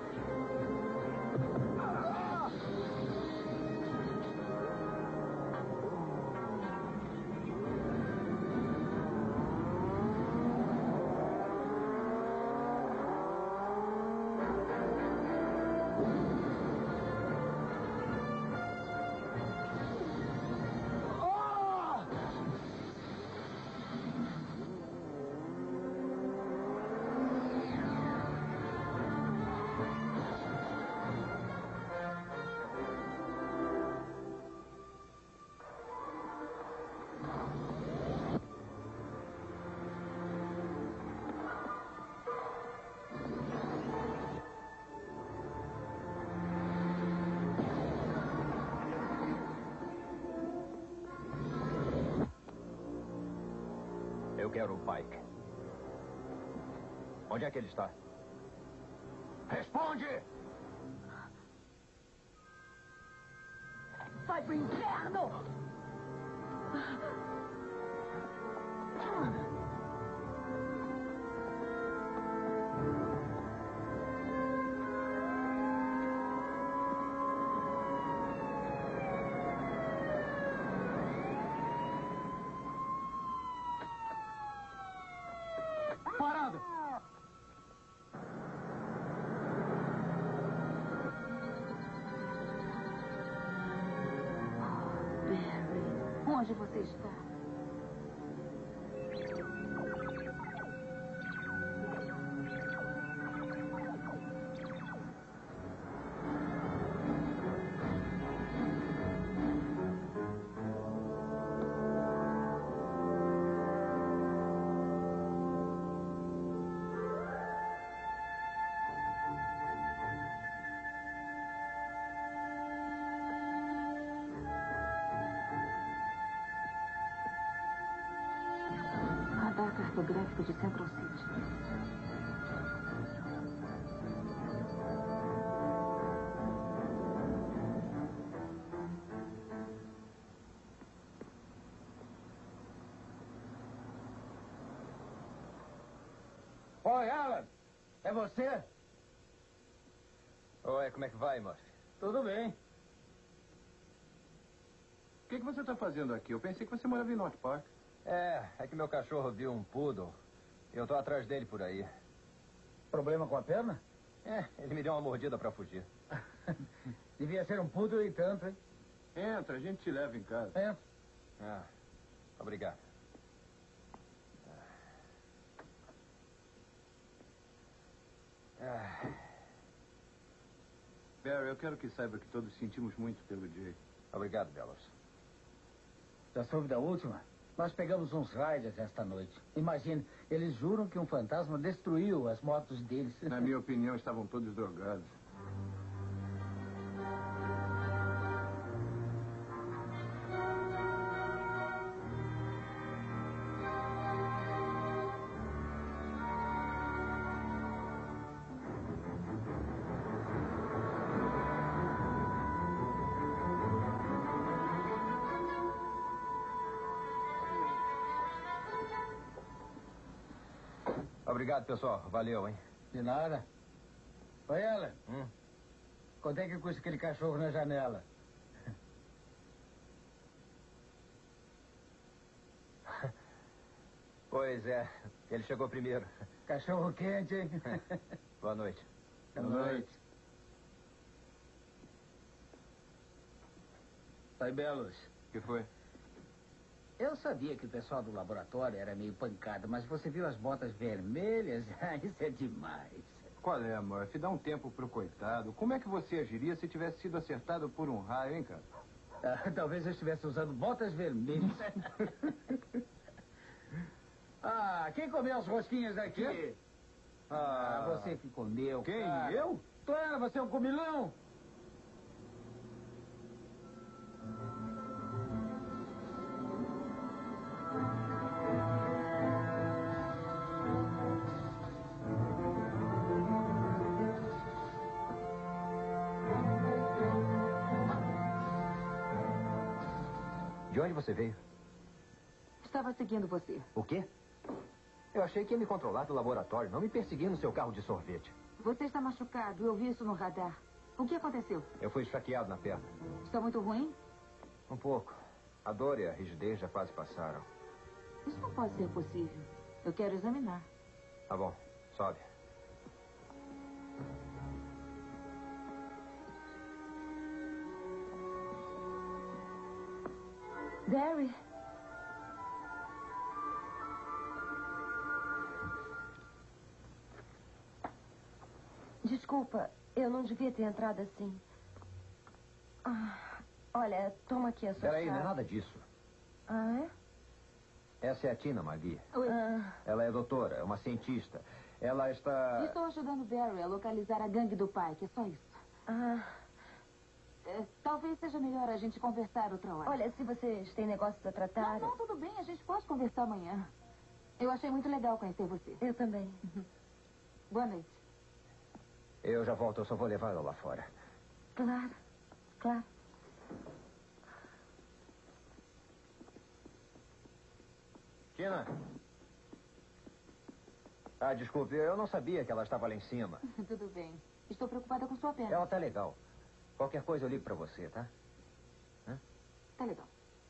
Eu quero o Pike. Onde é que ele está? Responde! Vai pro inferno! Parada! Barry, onde você está? Radar cartográfico de Central City. Oi, Alan! É você? Oi, como é que vai, Murphy? Tudo bem. O que você está fazendo aqui? Eu pensei que você morava em North Park. É que meu cachorro viu um poodle. Eu tô atrás dele por aí. Problema com a perna? Ele me deu uma mordida pra fugir. Devia ser um poodle e tanto, hein? Entra, a gente te leva em casa. Entra. Ah, obrigado. Barry, eu quero que saiba que todos sentimos muito pelo Jay. Obrigado, Bellows. Já soube da última? Nós pegamos uns riders esta noite. Imagine, eles juram que um fantasma destruiu as motos deles. Na minha opinião, estavam todos drogados. Obrigado, pessoal. Valeu, hein? De nada. Oi, Ellen. Quanto é que custa aquele cachorro na janela? Pois é, ele chegou primeiro. Cachorro quente, hein? Boa noite. Boa noite. Oi, Bellows. O que foi? Eu sabia que o pessoal do laboratório era meio pancada, mas você viu as botas vermelhas? Isso é demais. Qual é, Murphy? Dá um tempo pro coitado. Como é que você agiria se tivesse sido acertado por um raio, hein, cara? Talvez eu estivesse usando botas vermelhas. Quem comeu as rosquinhas aqui? Você que comeu. Quem? Cara. Eu? Claro, você é um comilão. De onde você veio? Estava seguindo você. O quê? Eu achei que ia me controlar do laboratório, não me perseguir no seu carro de sorvete. Você está machucado. Eu vi isso no radar. O que aconteceu? Eu fui esfaqueado na perna. Está muito ruim? Um pouco. A dor e a rigidez já quase passaram. Isso não pode ser possível. Eu quero examinar. Tá bom. Sobe. Barry. Desculpa, eu não devia ter entrado assim. Olha, toma aqui a sua Peraí, chave. não é nada disso. É? Essa é a Tina McGee. Oi. Ela é doutora, é uma cientista. Ela está... Estou ajudando Barry a localizar a gangue do pai, que é só isso. Talvez seja melhor a gente conversar outra hora. Olha, se vocês têm negócios a tratar... Não, tudo bem. A gente pode conversar amanhã. Eu achei muito legal conhecer você. Eu também. Boa noite. Eu já volto, eu só vou levar ela lá fora. Claro, claro. Tina? Desculpe, eu não sabia que ela estava lá em cima. Tudo bem. Estou preocupada com sua perna. Ela tá legal. Qualquer coisa eu ligo pra você, tá? Tá legal.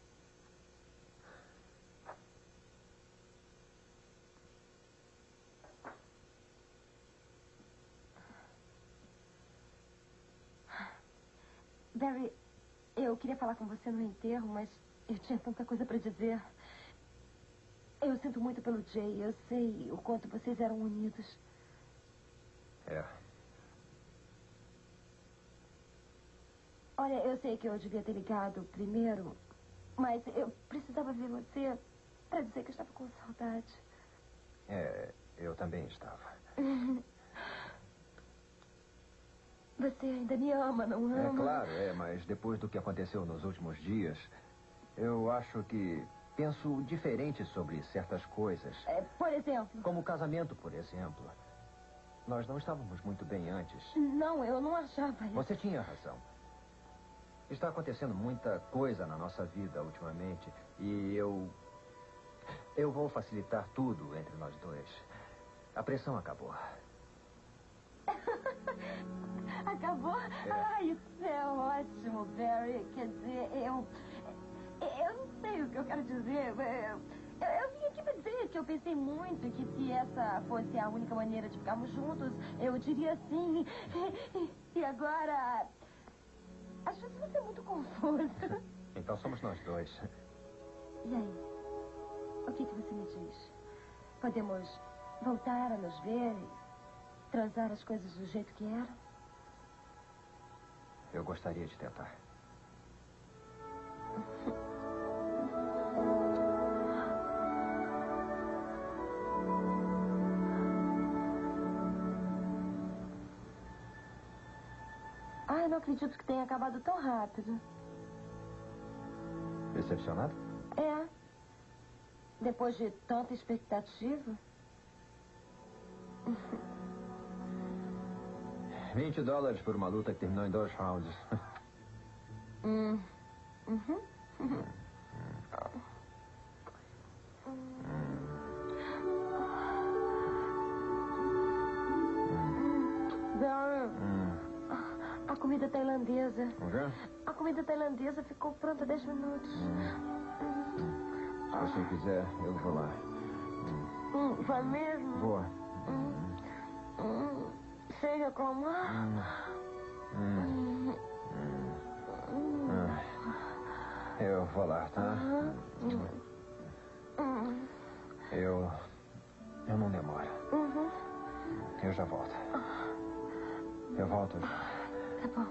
Barry, eu queria falar com você no enterro, mas eu tinha tanta coisa para dizer. Eu sinto muito pelo Jay. Eu sei o quanto vocês eram unidos. É. Olha, eu sei que eu devia ter ligado primeiro, mas eu precisava ver você para dizer que eu estava com saudade. Eu também estava. Você ainda me ama, não ama? É claro, mas depois do que aconteceu nos últimos dias, eu acho que penso diferente sobre certas coisas. Por exemplo? Como o casamento, por exemplo. Nós não estávamos muito bem antes. Não, eu não achava isso. Você tinha razão. Está acontecendo muita coisa na nossa vida ultimamente e eu vou facilitar tudo entre nós dois. A pressão acabou. Acabou? Isso é ótimo, Barry. Quer dizer, eu não sei o que eu quero dizer. Eu vim aqui pra dizer que eu pensei muito que se essa fosse a única maneira de ficarmos juntos, eu diria sim. E agora... Às vezes você é muito confuso. Então somos nós dois. E aí? O que você me diz? Podemos voltar a nos ver e transar as coisas do jeito que eram? Eu gostaria de tentar. Ai, não acredito que tenha acabado tão rápido. Decepcionado? É. Depois de tanta expectativa. $20 por uma luta que terminou em 2 rounds. Uhum. Barry, a comida tailandesa. O quê? A comida tailandesa ficou pronta há 10 minutos. Se você quiser, eu vou lá. Vai mesmo? Vou. Sem reclamar? Eu vou lá, tá? Eu não demoro. Eu já volto. Eu volto já. Tá bom.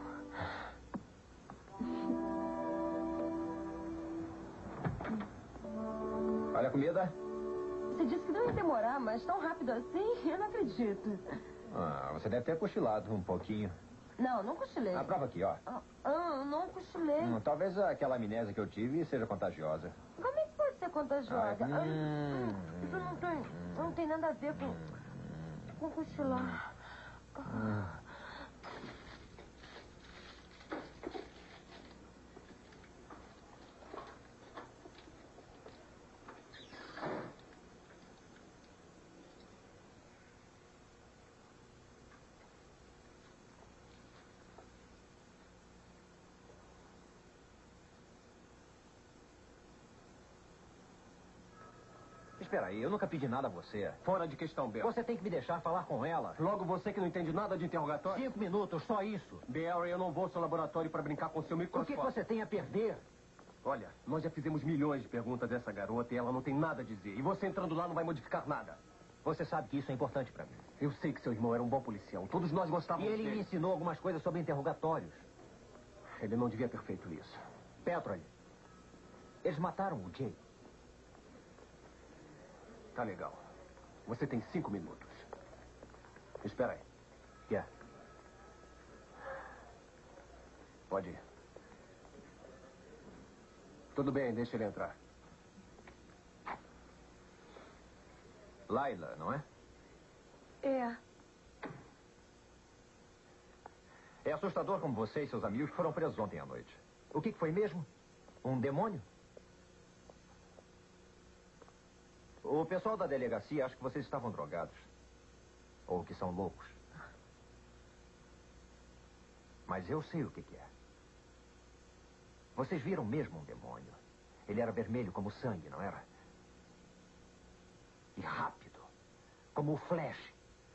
Olha a comida. Você disse que não ia demorar, mas tão rápido assim, eu não acredito. Você deve ter cochilado um pouquinho. Não cochilei. A prova aqui, ó. Não cochilei. Talvez aquela amnésia que eu tive seja contagiosa. Como é que pode ser contagiosa? Isso não tem nada a ver com cochilar. Espera aí, eu nunca pedi nada a você. Fora de questão, Barry. Você tem que me deixar falar com ela. Logo você que não entende nada de interrogatório? 5 minutos, só isso. Barry, eu não vou ao seu laboratório para brincar com seu O microscópio. que você tem a perder? Olha, nós já fizemos milhões de perguntas a essa garota e ela não tem nada a dizer. E você entrando lá não vai modificar nada. Você sabe que isso é importante pra mim. Eu sei que seu irmão era um bom policial. Todos nós gostávamos E ele dele. me ensinou algumas coisas sobre interrogatórios. Ele não devia ter feito isso. Petrol, eles mataram o Jay. Tá legal. Você tem 5 minutos. Espera aí. Yeah. Pode ir. Tudo bem, deixa ele entrar. Laila, não é? É. É assustador como você e seus amigos foram presos ontem à noite. O que foi mesmo? Um demônio? O pessoal da delegacia acha que vocês estavam drogados. Ou que são loucos. Mas eu sei o que é. Vocês viram mesmo um demônio. Ele era vermelho como sangue, não era? E rápido. Como o Flash.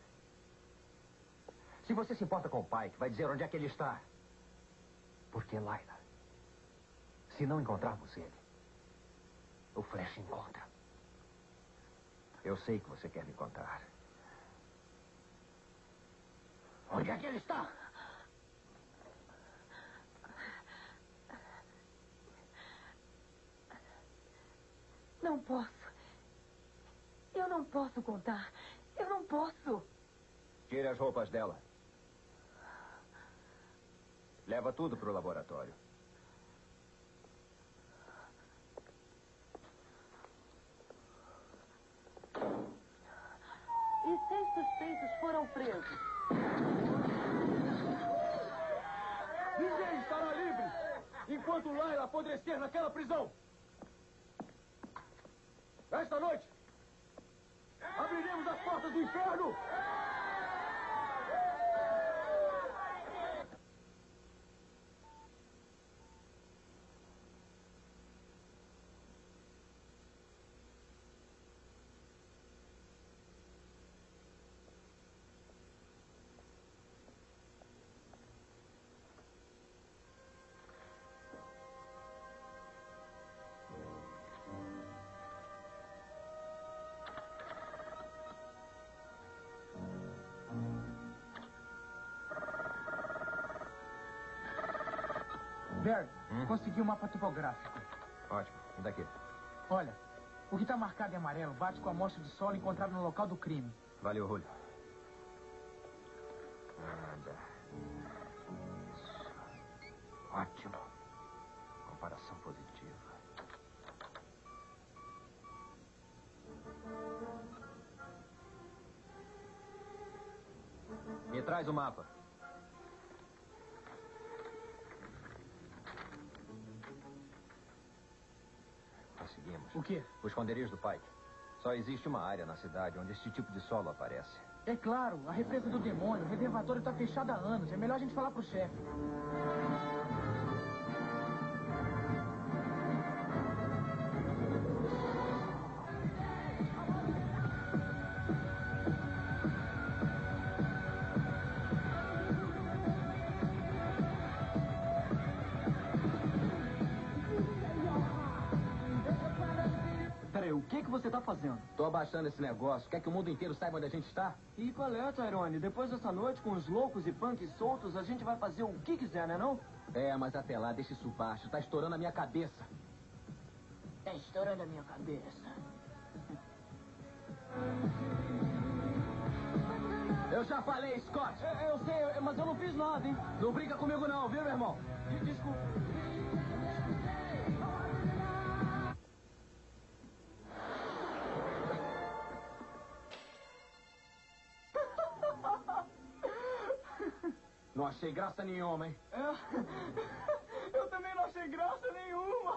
Se você se importa com o Pike, vai dizer onde é que ele está. Porque, Laila, se não encontrarmos ele, o Flash encontra. Eu sei que você quer me encontrar. Onde é que ele está? Não posso. Eu não posso contar. Eu não posso. Tire as roupas dela. Leva tudo para o laboratório. E 6 suspeitos foram presos. Ninguém estará livre enquanto Laila apodrecer naquela prisão. Esta noite, abriremos as portas do inferno. Barry, consegui um mapa topográfico. Ótimo. E daqui? Olha, o que está marcado em amarelo bate com a amostra de solo encontrada no local do crime. Valeu, Julio. Nada. Isso. Ótimo. Comparação positiva. Me traz o mapa. Conseguimos. O quê? O esconderijo do Pike. Só existe uma área na cidade onde esse tipo de solo aparece. É claro, a represa do demônio. O reservatório está fechado há anos. É melhor a gente falar pro chefe. Peraí, o que você tá fazendo? Tô abaixando esse negócio. Quer que o mundo inteiro saiba onde a gente está? E qual é, Tyrone? Depois dessa noite, com os loucos e punks soltos, a gente vai fazer o que quiser, né não? É, mas até lá, deixa isso baixo. Tá estourando a minha cabeça. Tá estourando a minha cabeça. Eu já falei, Scott! Eu sei, mas eu não fiz nada, hein? Não brinca comigo não, viu, meu irmão? Desculpa. Não achei graça nenhuma, hein? Eu também não achei graça nenhuma.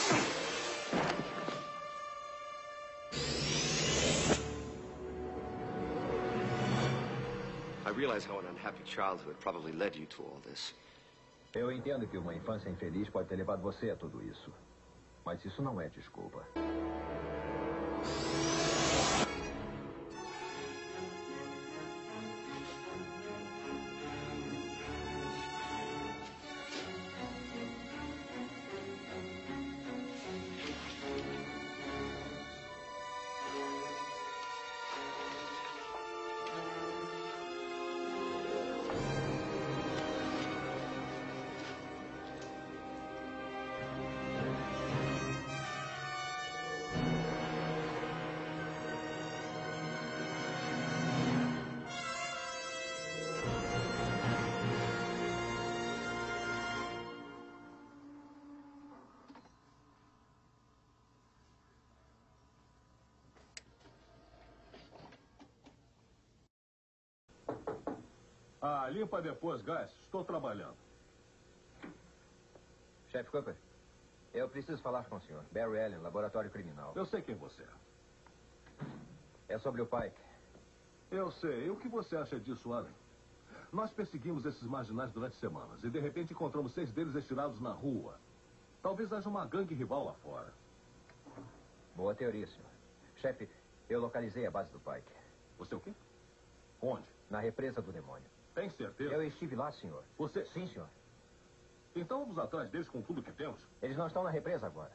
I realize how an unhappy childhood probably led you to all this. Eu entendo que uma infância infeliz pode ter levado você a tudo isso. Mas isso não é desculpa. Ah, limpa depois, gás. Estou trabalhando. Chefe Cooper, eu preciso falar com o senhor. Barry Allen, Laboratório Criminal. Eu sei quem você é. É sobre o Pike. Eu sei. E o que você acha disso, Allen? Nós perseguimos esses marginais durante semanas e, de repente, encontramos 6 deles estirados na rua. Talvez haja uma gangue rival lá fora. Boa teoria, senhor. Chefe, eu localizei a base do Pike. Você o quê? Onde? Na represa do demônio. Tem certeza? Eu estive lá, senhor. Você? Sim, senhor. Então vamos atrás deles com tudo que temos? Eles não estão na represa agora.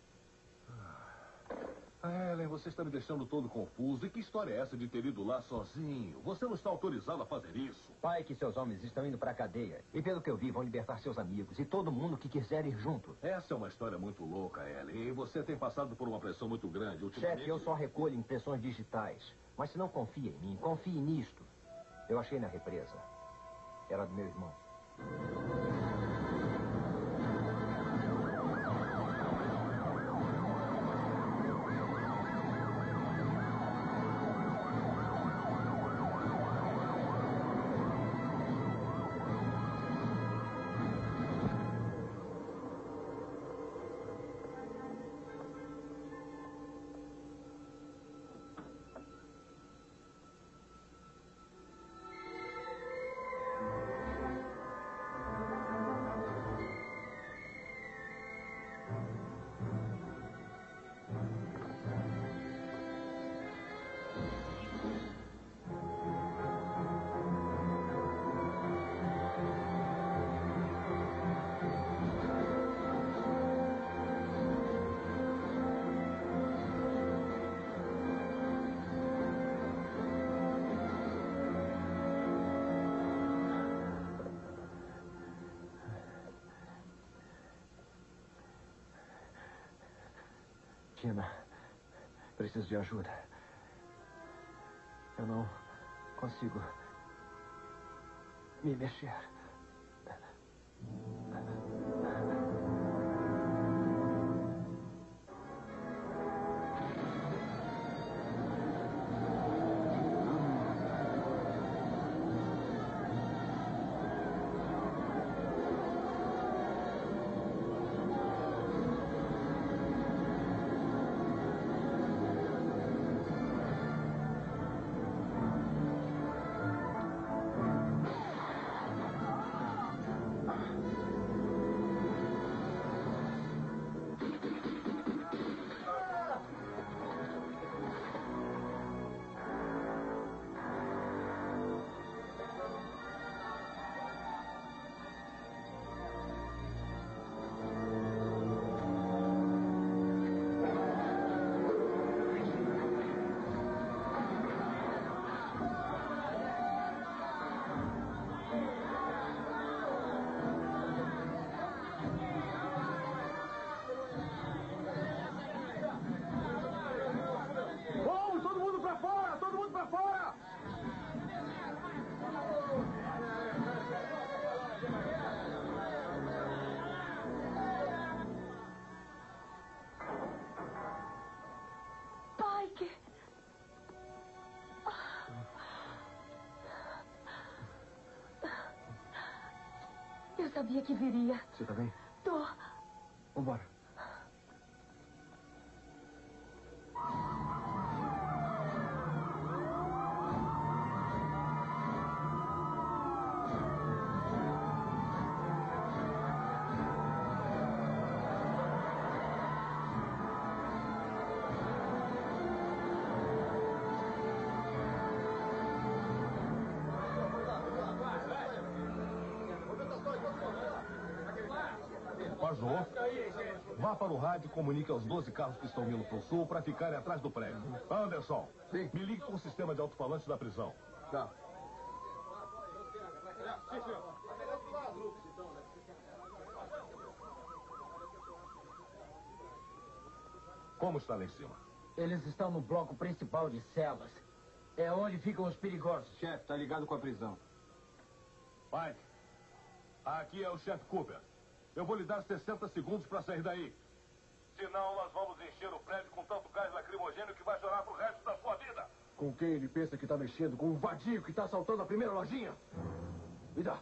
Ellen, você está me deixando todo confuso. E que história é essa de ter ido lá sozinho? Você não está autorizado a fazer isso. Pike e seus homens estão indo para a cadeia. E pelo que eu vi, vão libertar seus amigos e todo mundo que quiser ir junto. Essa é uma história muito louca, Ellen. E você tem passado por uma pressão muito grande ultimamente. Chefe, eu só recolho impressões digitais. Mas se não confia em mim, confie nisto. Eu achei na represa. Era do meu irmão. Tina, preciso de ajuda. Eu não consigo me mexer. Eu sabia que viria. Você tá bem? Tô. Vambora. Vazou. Vá para o rádio e comunique aos 12 carros que estão indo para o sul para ficarem atrás do prédio. Anderson, sim, me ligue com o sistema de alto-falante da prisão. Tá. Como está lá em cima? Eles estão no bloco principal de celas. É onde ficam os perigosos. Chefe, tá ligado com a prisão. Mike, aqui é o chefe Cooper. Eu vou lhe dar 60 segundos para sair daí. Senão, nós vamos encher o prédio com tanto gás lacrimogêneo que vai chorar pro resto da sua vida. Com quem ele pensa que tá mexendo? Com um vadio que tá assaltando a primeira lojinha? Me dá.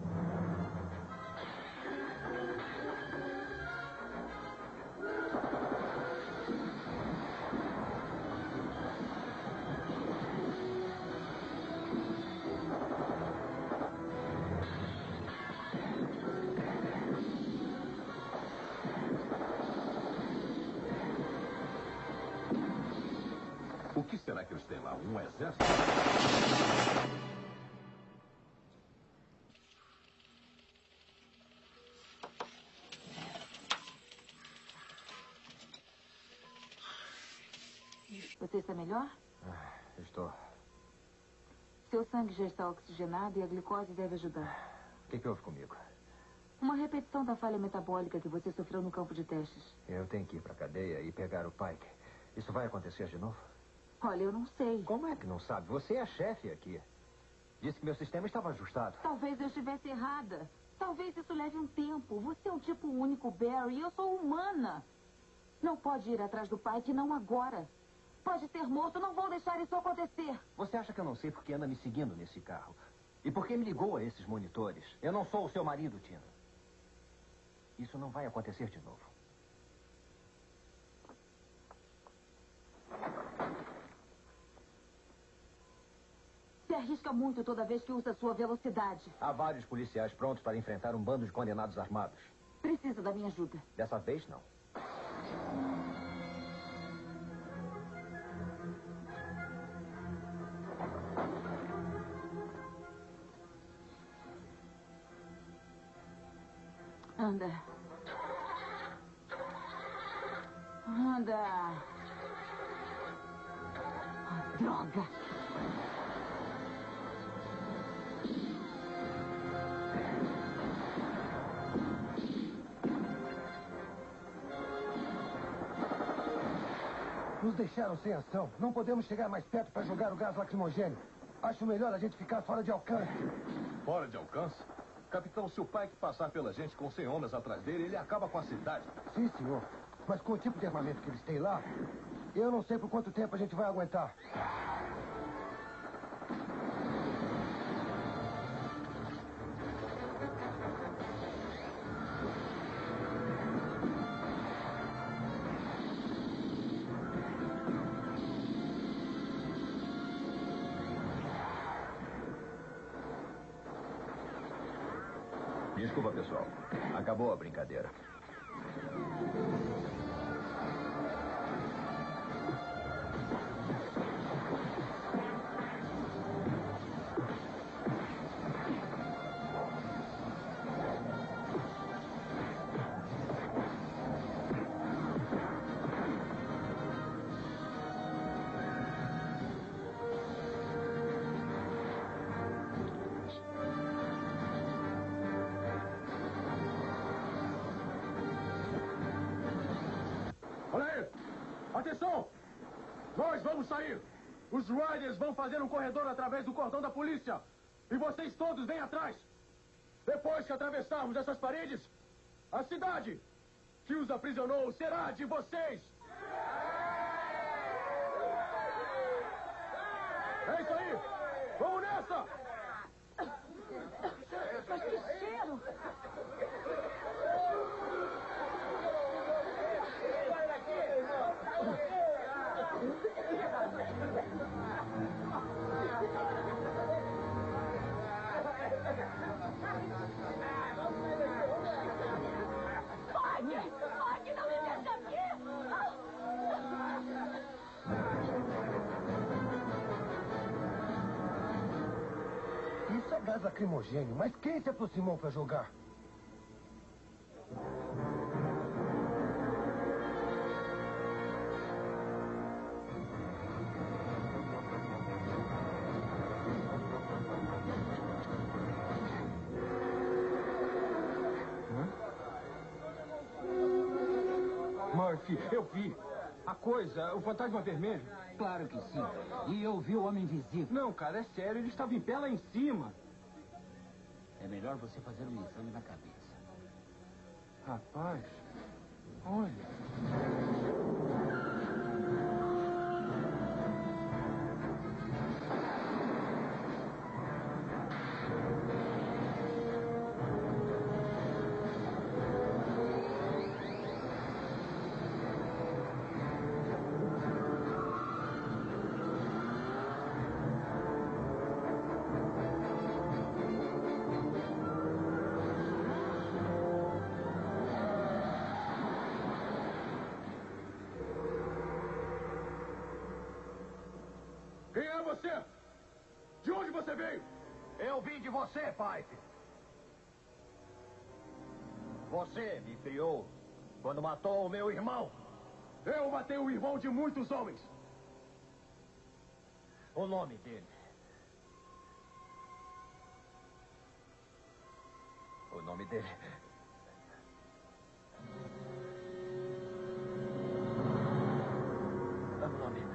O que será que eles têm lá? Um exército? Você está melhor? Estou. Seu sangue já está oxigenado e a glicose deve ajudar. O que houve comigo? Uma repetição da falha metabólica que você sofreu no campo de testes. Eu tenho que ir para a cadeia e pegar o Pike. Isso vai acontecer de novo? Olha, eu não sei. Como é que não sabe? Você é a chefe aqui. Disse que meu sistema estava ajustado. Talvez eu estivesse errada. Talvez isso leve um tempo. Você é um tipo único, Barry. Eu sou humana. Não pode ir atrás do Pike, não agora. Pode ser morto. Não vou deixar isso acontecer. Você acha que eu não sei por que anda me seguindo nesse carro? E por que me ligou a esses monitores? Eu não sou o seu marido, Tina. Isso não vai acontecer de novo. Se arrisca muito toda vez que usa sua velocidade. Há vários policiais prontos para enfrentar um bando de condenados armados. Precisa da minha ajuda. Dessa vez, não. Anda. Anda. Droga. Nos deixaram sem ação. Não podemos chegar mais perto para jogar o gás lacrimogêneo. Acho melhor a gente ficar fora de alcance. Fora de alcance? Capitão, se o Pike passar pela gente com 100 homens atrás dele, ele acaba com a cidade. Sim, senhor. Mas com o tipo de armamento que eles têm lá, eu não sei por quanto tempo a gente vai aguentar. Desculpa, pessoal. Acabou a brincadeira. Atenção! Nós vamos sair! Os Riders vão fazer um corredor através do cordão da polícia! E vocês todos vêm atrás! Depois que atravessarmos essas paredes, a cidade que os aprisionou será de vocês! É isso aí! Vamos nessa! Mas que cheiro! Pode, não me deixa aqui! Isso é gás lacrimogêneo, mas quem se aproximou para jogar? Murphy, eu vi. A coisa, o fantasma vermelho. Claro que sim. E eu vi o homem invisível. Não, cara, é sério. Ele estava em pé lá em cima. É melhor você fazer um exame na cabeça. Rapaz, olha. Quem é você? De onde você veio? Eu vim de você, Pike. Você me criou quando matou o meu irmão. Eu matei o irmão de muitos homens. O nome dele. O nome dele. O nome.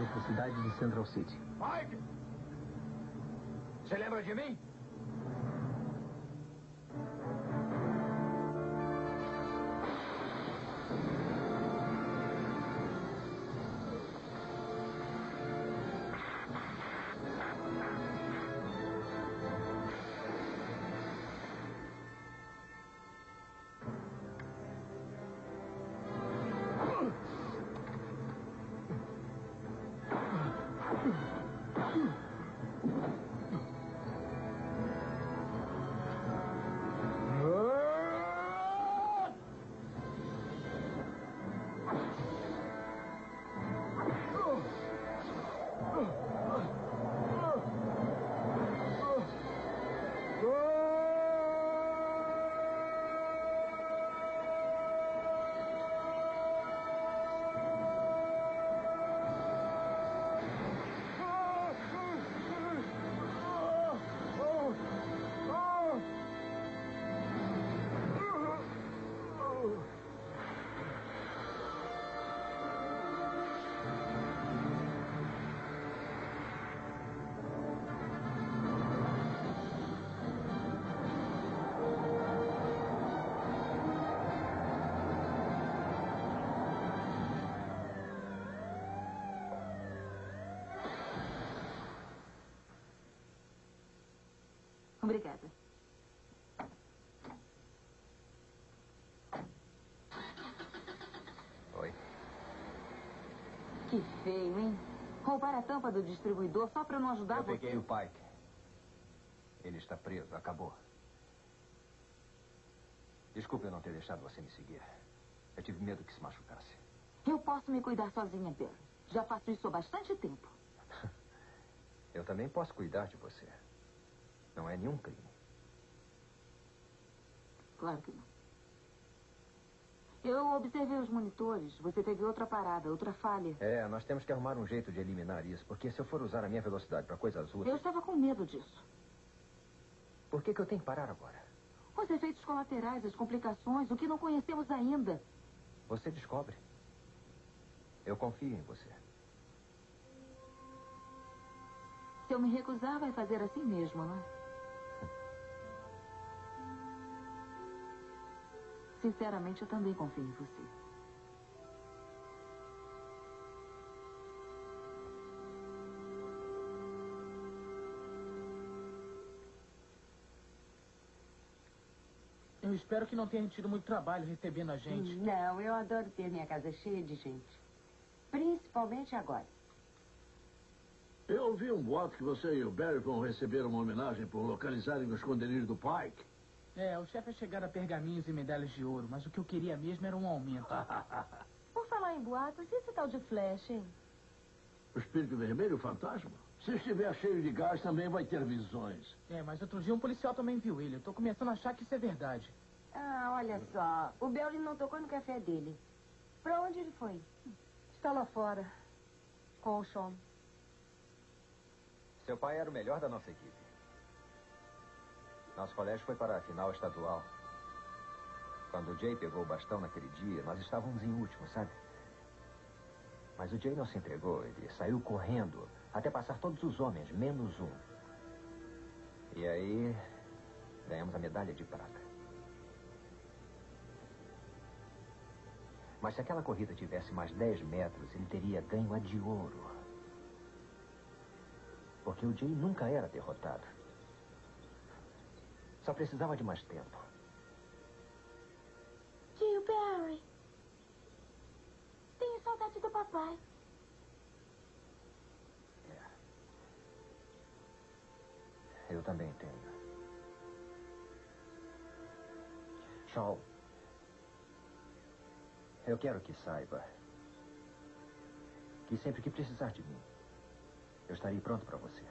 para a cidade de Central City. Mike! Você lembra de mim? Obrigada. Oi. Que feio, hein? Roubar a tampa do distribuidor só para não ajudar você. Eu peguei o Pike. Ele está preso. Acabou. Desculpe eu não ter deixado você me seguir. Eu tive medo que se machucasse. Eu posso me cuidar sozinha, Barry. Já faço isso há bastante tempo. Eu também posso cuidar de você. Não é nenhum crime. Claro que não. Eu observei os monitores. Você teve outra parada, outra falha. É, nós temos que arrumar um jeito de eliminar isso. Porque se eu for usar a minha velocidade para coisas úteis... Eu estava com medo disso. Por que eu tenho que parar agora? Os efeitos colaterais, as complicações, o que não conhecemos ainda. Você descobre. Eu confio em você. Se eu me recusar, vai fazer assim mesmo, não é? Sinceramente, eu também confio em você. Eu espero que não tenha tido muito trabalho recebendo a gente. Não, eu adoro ter minha casa cheia de gente. Principalmente agora. Eu ouvi um boato que você e o Barry vão receber uma homenagem por localizarem o esconderijo do Pike. É, o chefe é chegar a pergaminhos e medalhas de ouro, mas o que eu queria mesmo era um aumento. Por falar em boatos, e esse tal de Flash, hein? O espírito vermelho, o fantasma? Se estiver cheio de gás, também vai ter visões. É, mas outro dia um policial também viu ele. Eu tô começando a achar que isso é verdade. Ah, olha só. O Barry não tocou no café dele. Pra onde ele foi? Está lá fora. Com o Sean. Seu pai era o melhor da nossa equipe. Nosso colégio foi para a final estadual. Quando o Jay pegou o bastão naquele dia, nós estávamos em último, sabe? Mas o Jay não se entregou. Ele saiu correndo até passar todos os homens, menos um. E aí, ganhamos a medalha de prata. Mas se aquela corrida tivesse mais 10 metros, ele teria ganho a de ouro. Porque o Jay nunca era derrotado. Só precisava de mais tempo. Tio Barry. Tenho saudade do papai. Eu também tenho. Shaw, eu quero que saiba que sempre que precisar de mim, eu estarei pronto para você.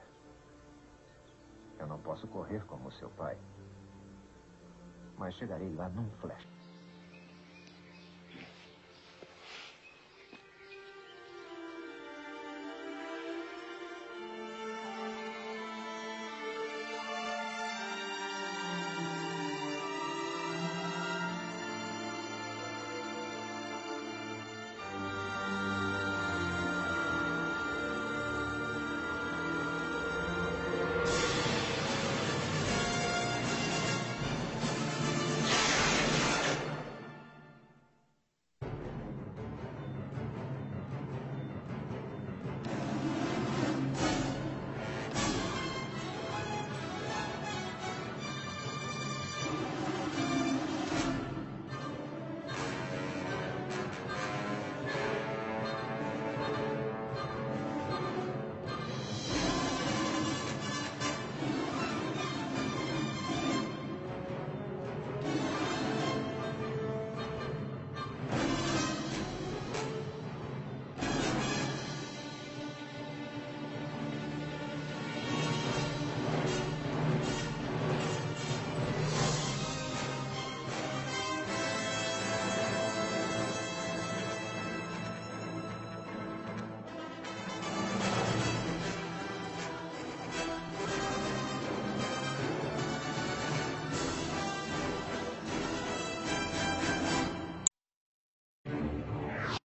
Eu não posso correr como seu pai, mas chegarei lá num flash.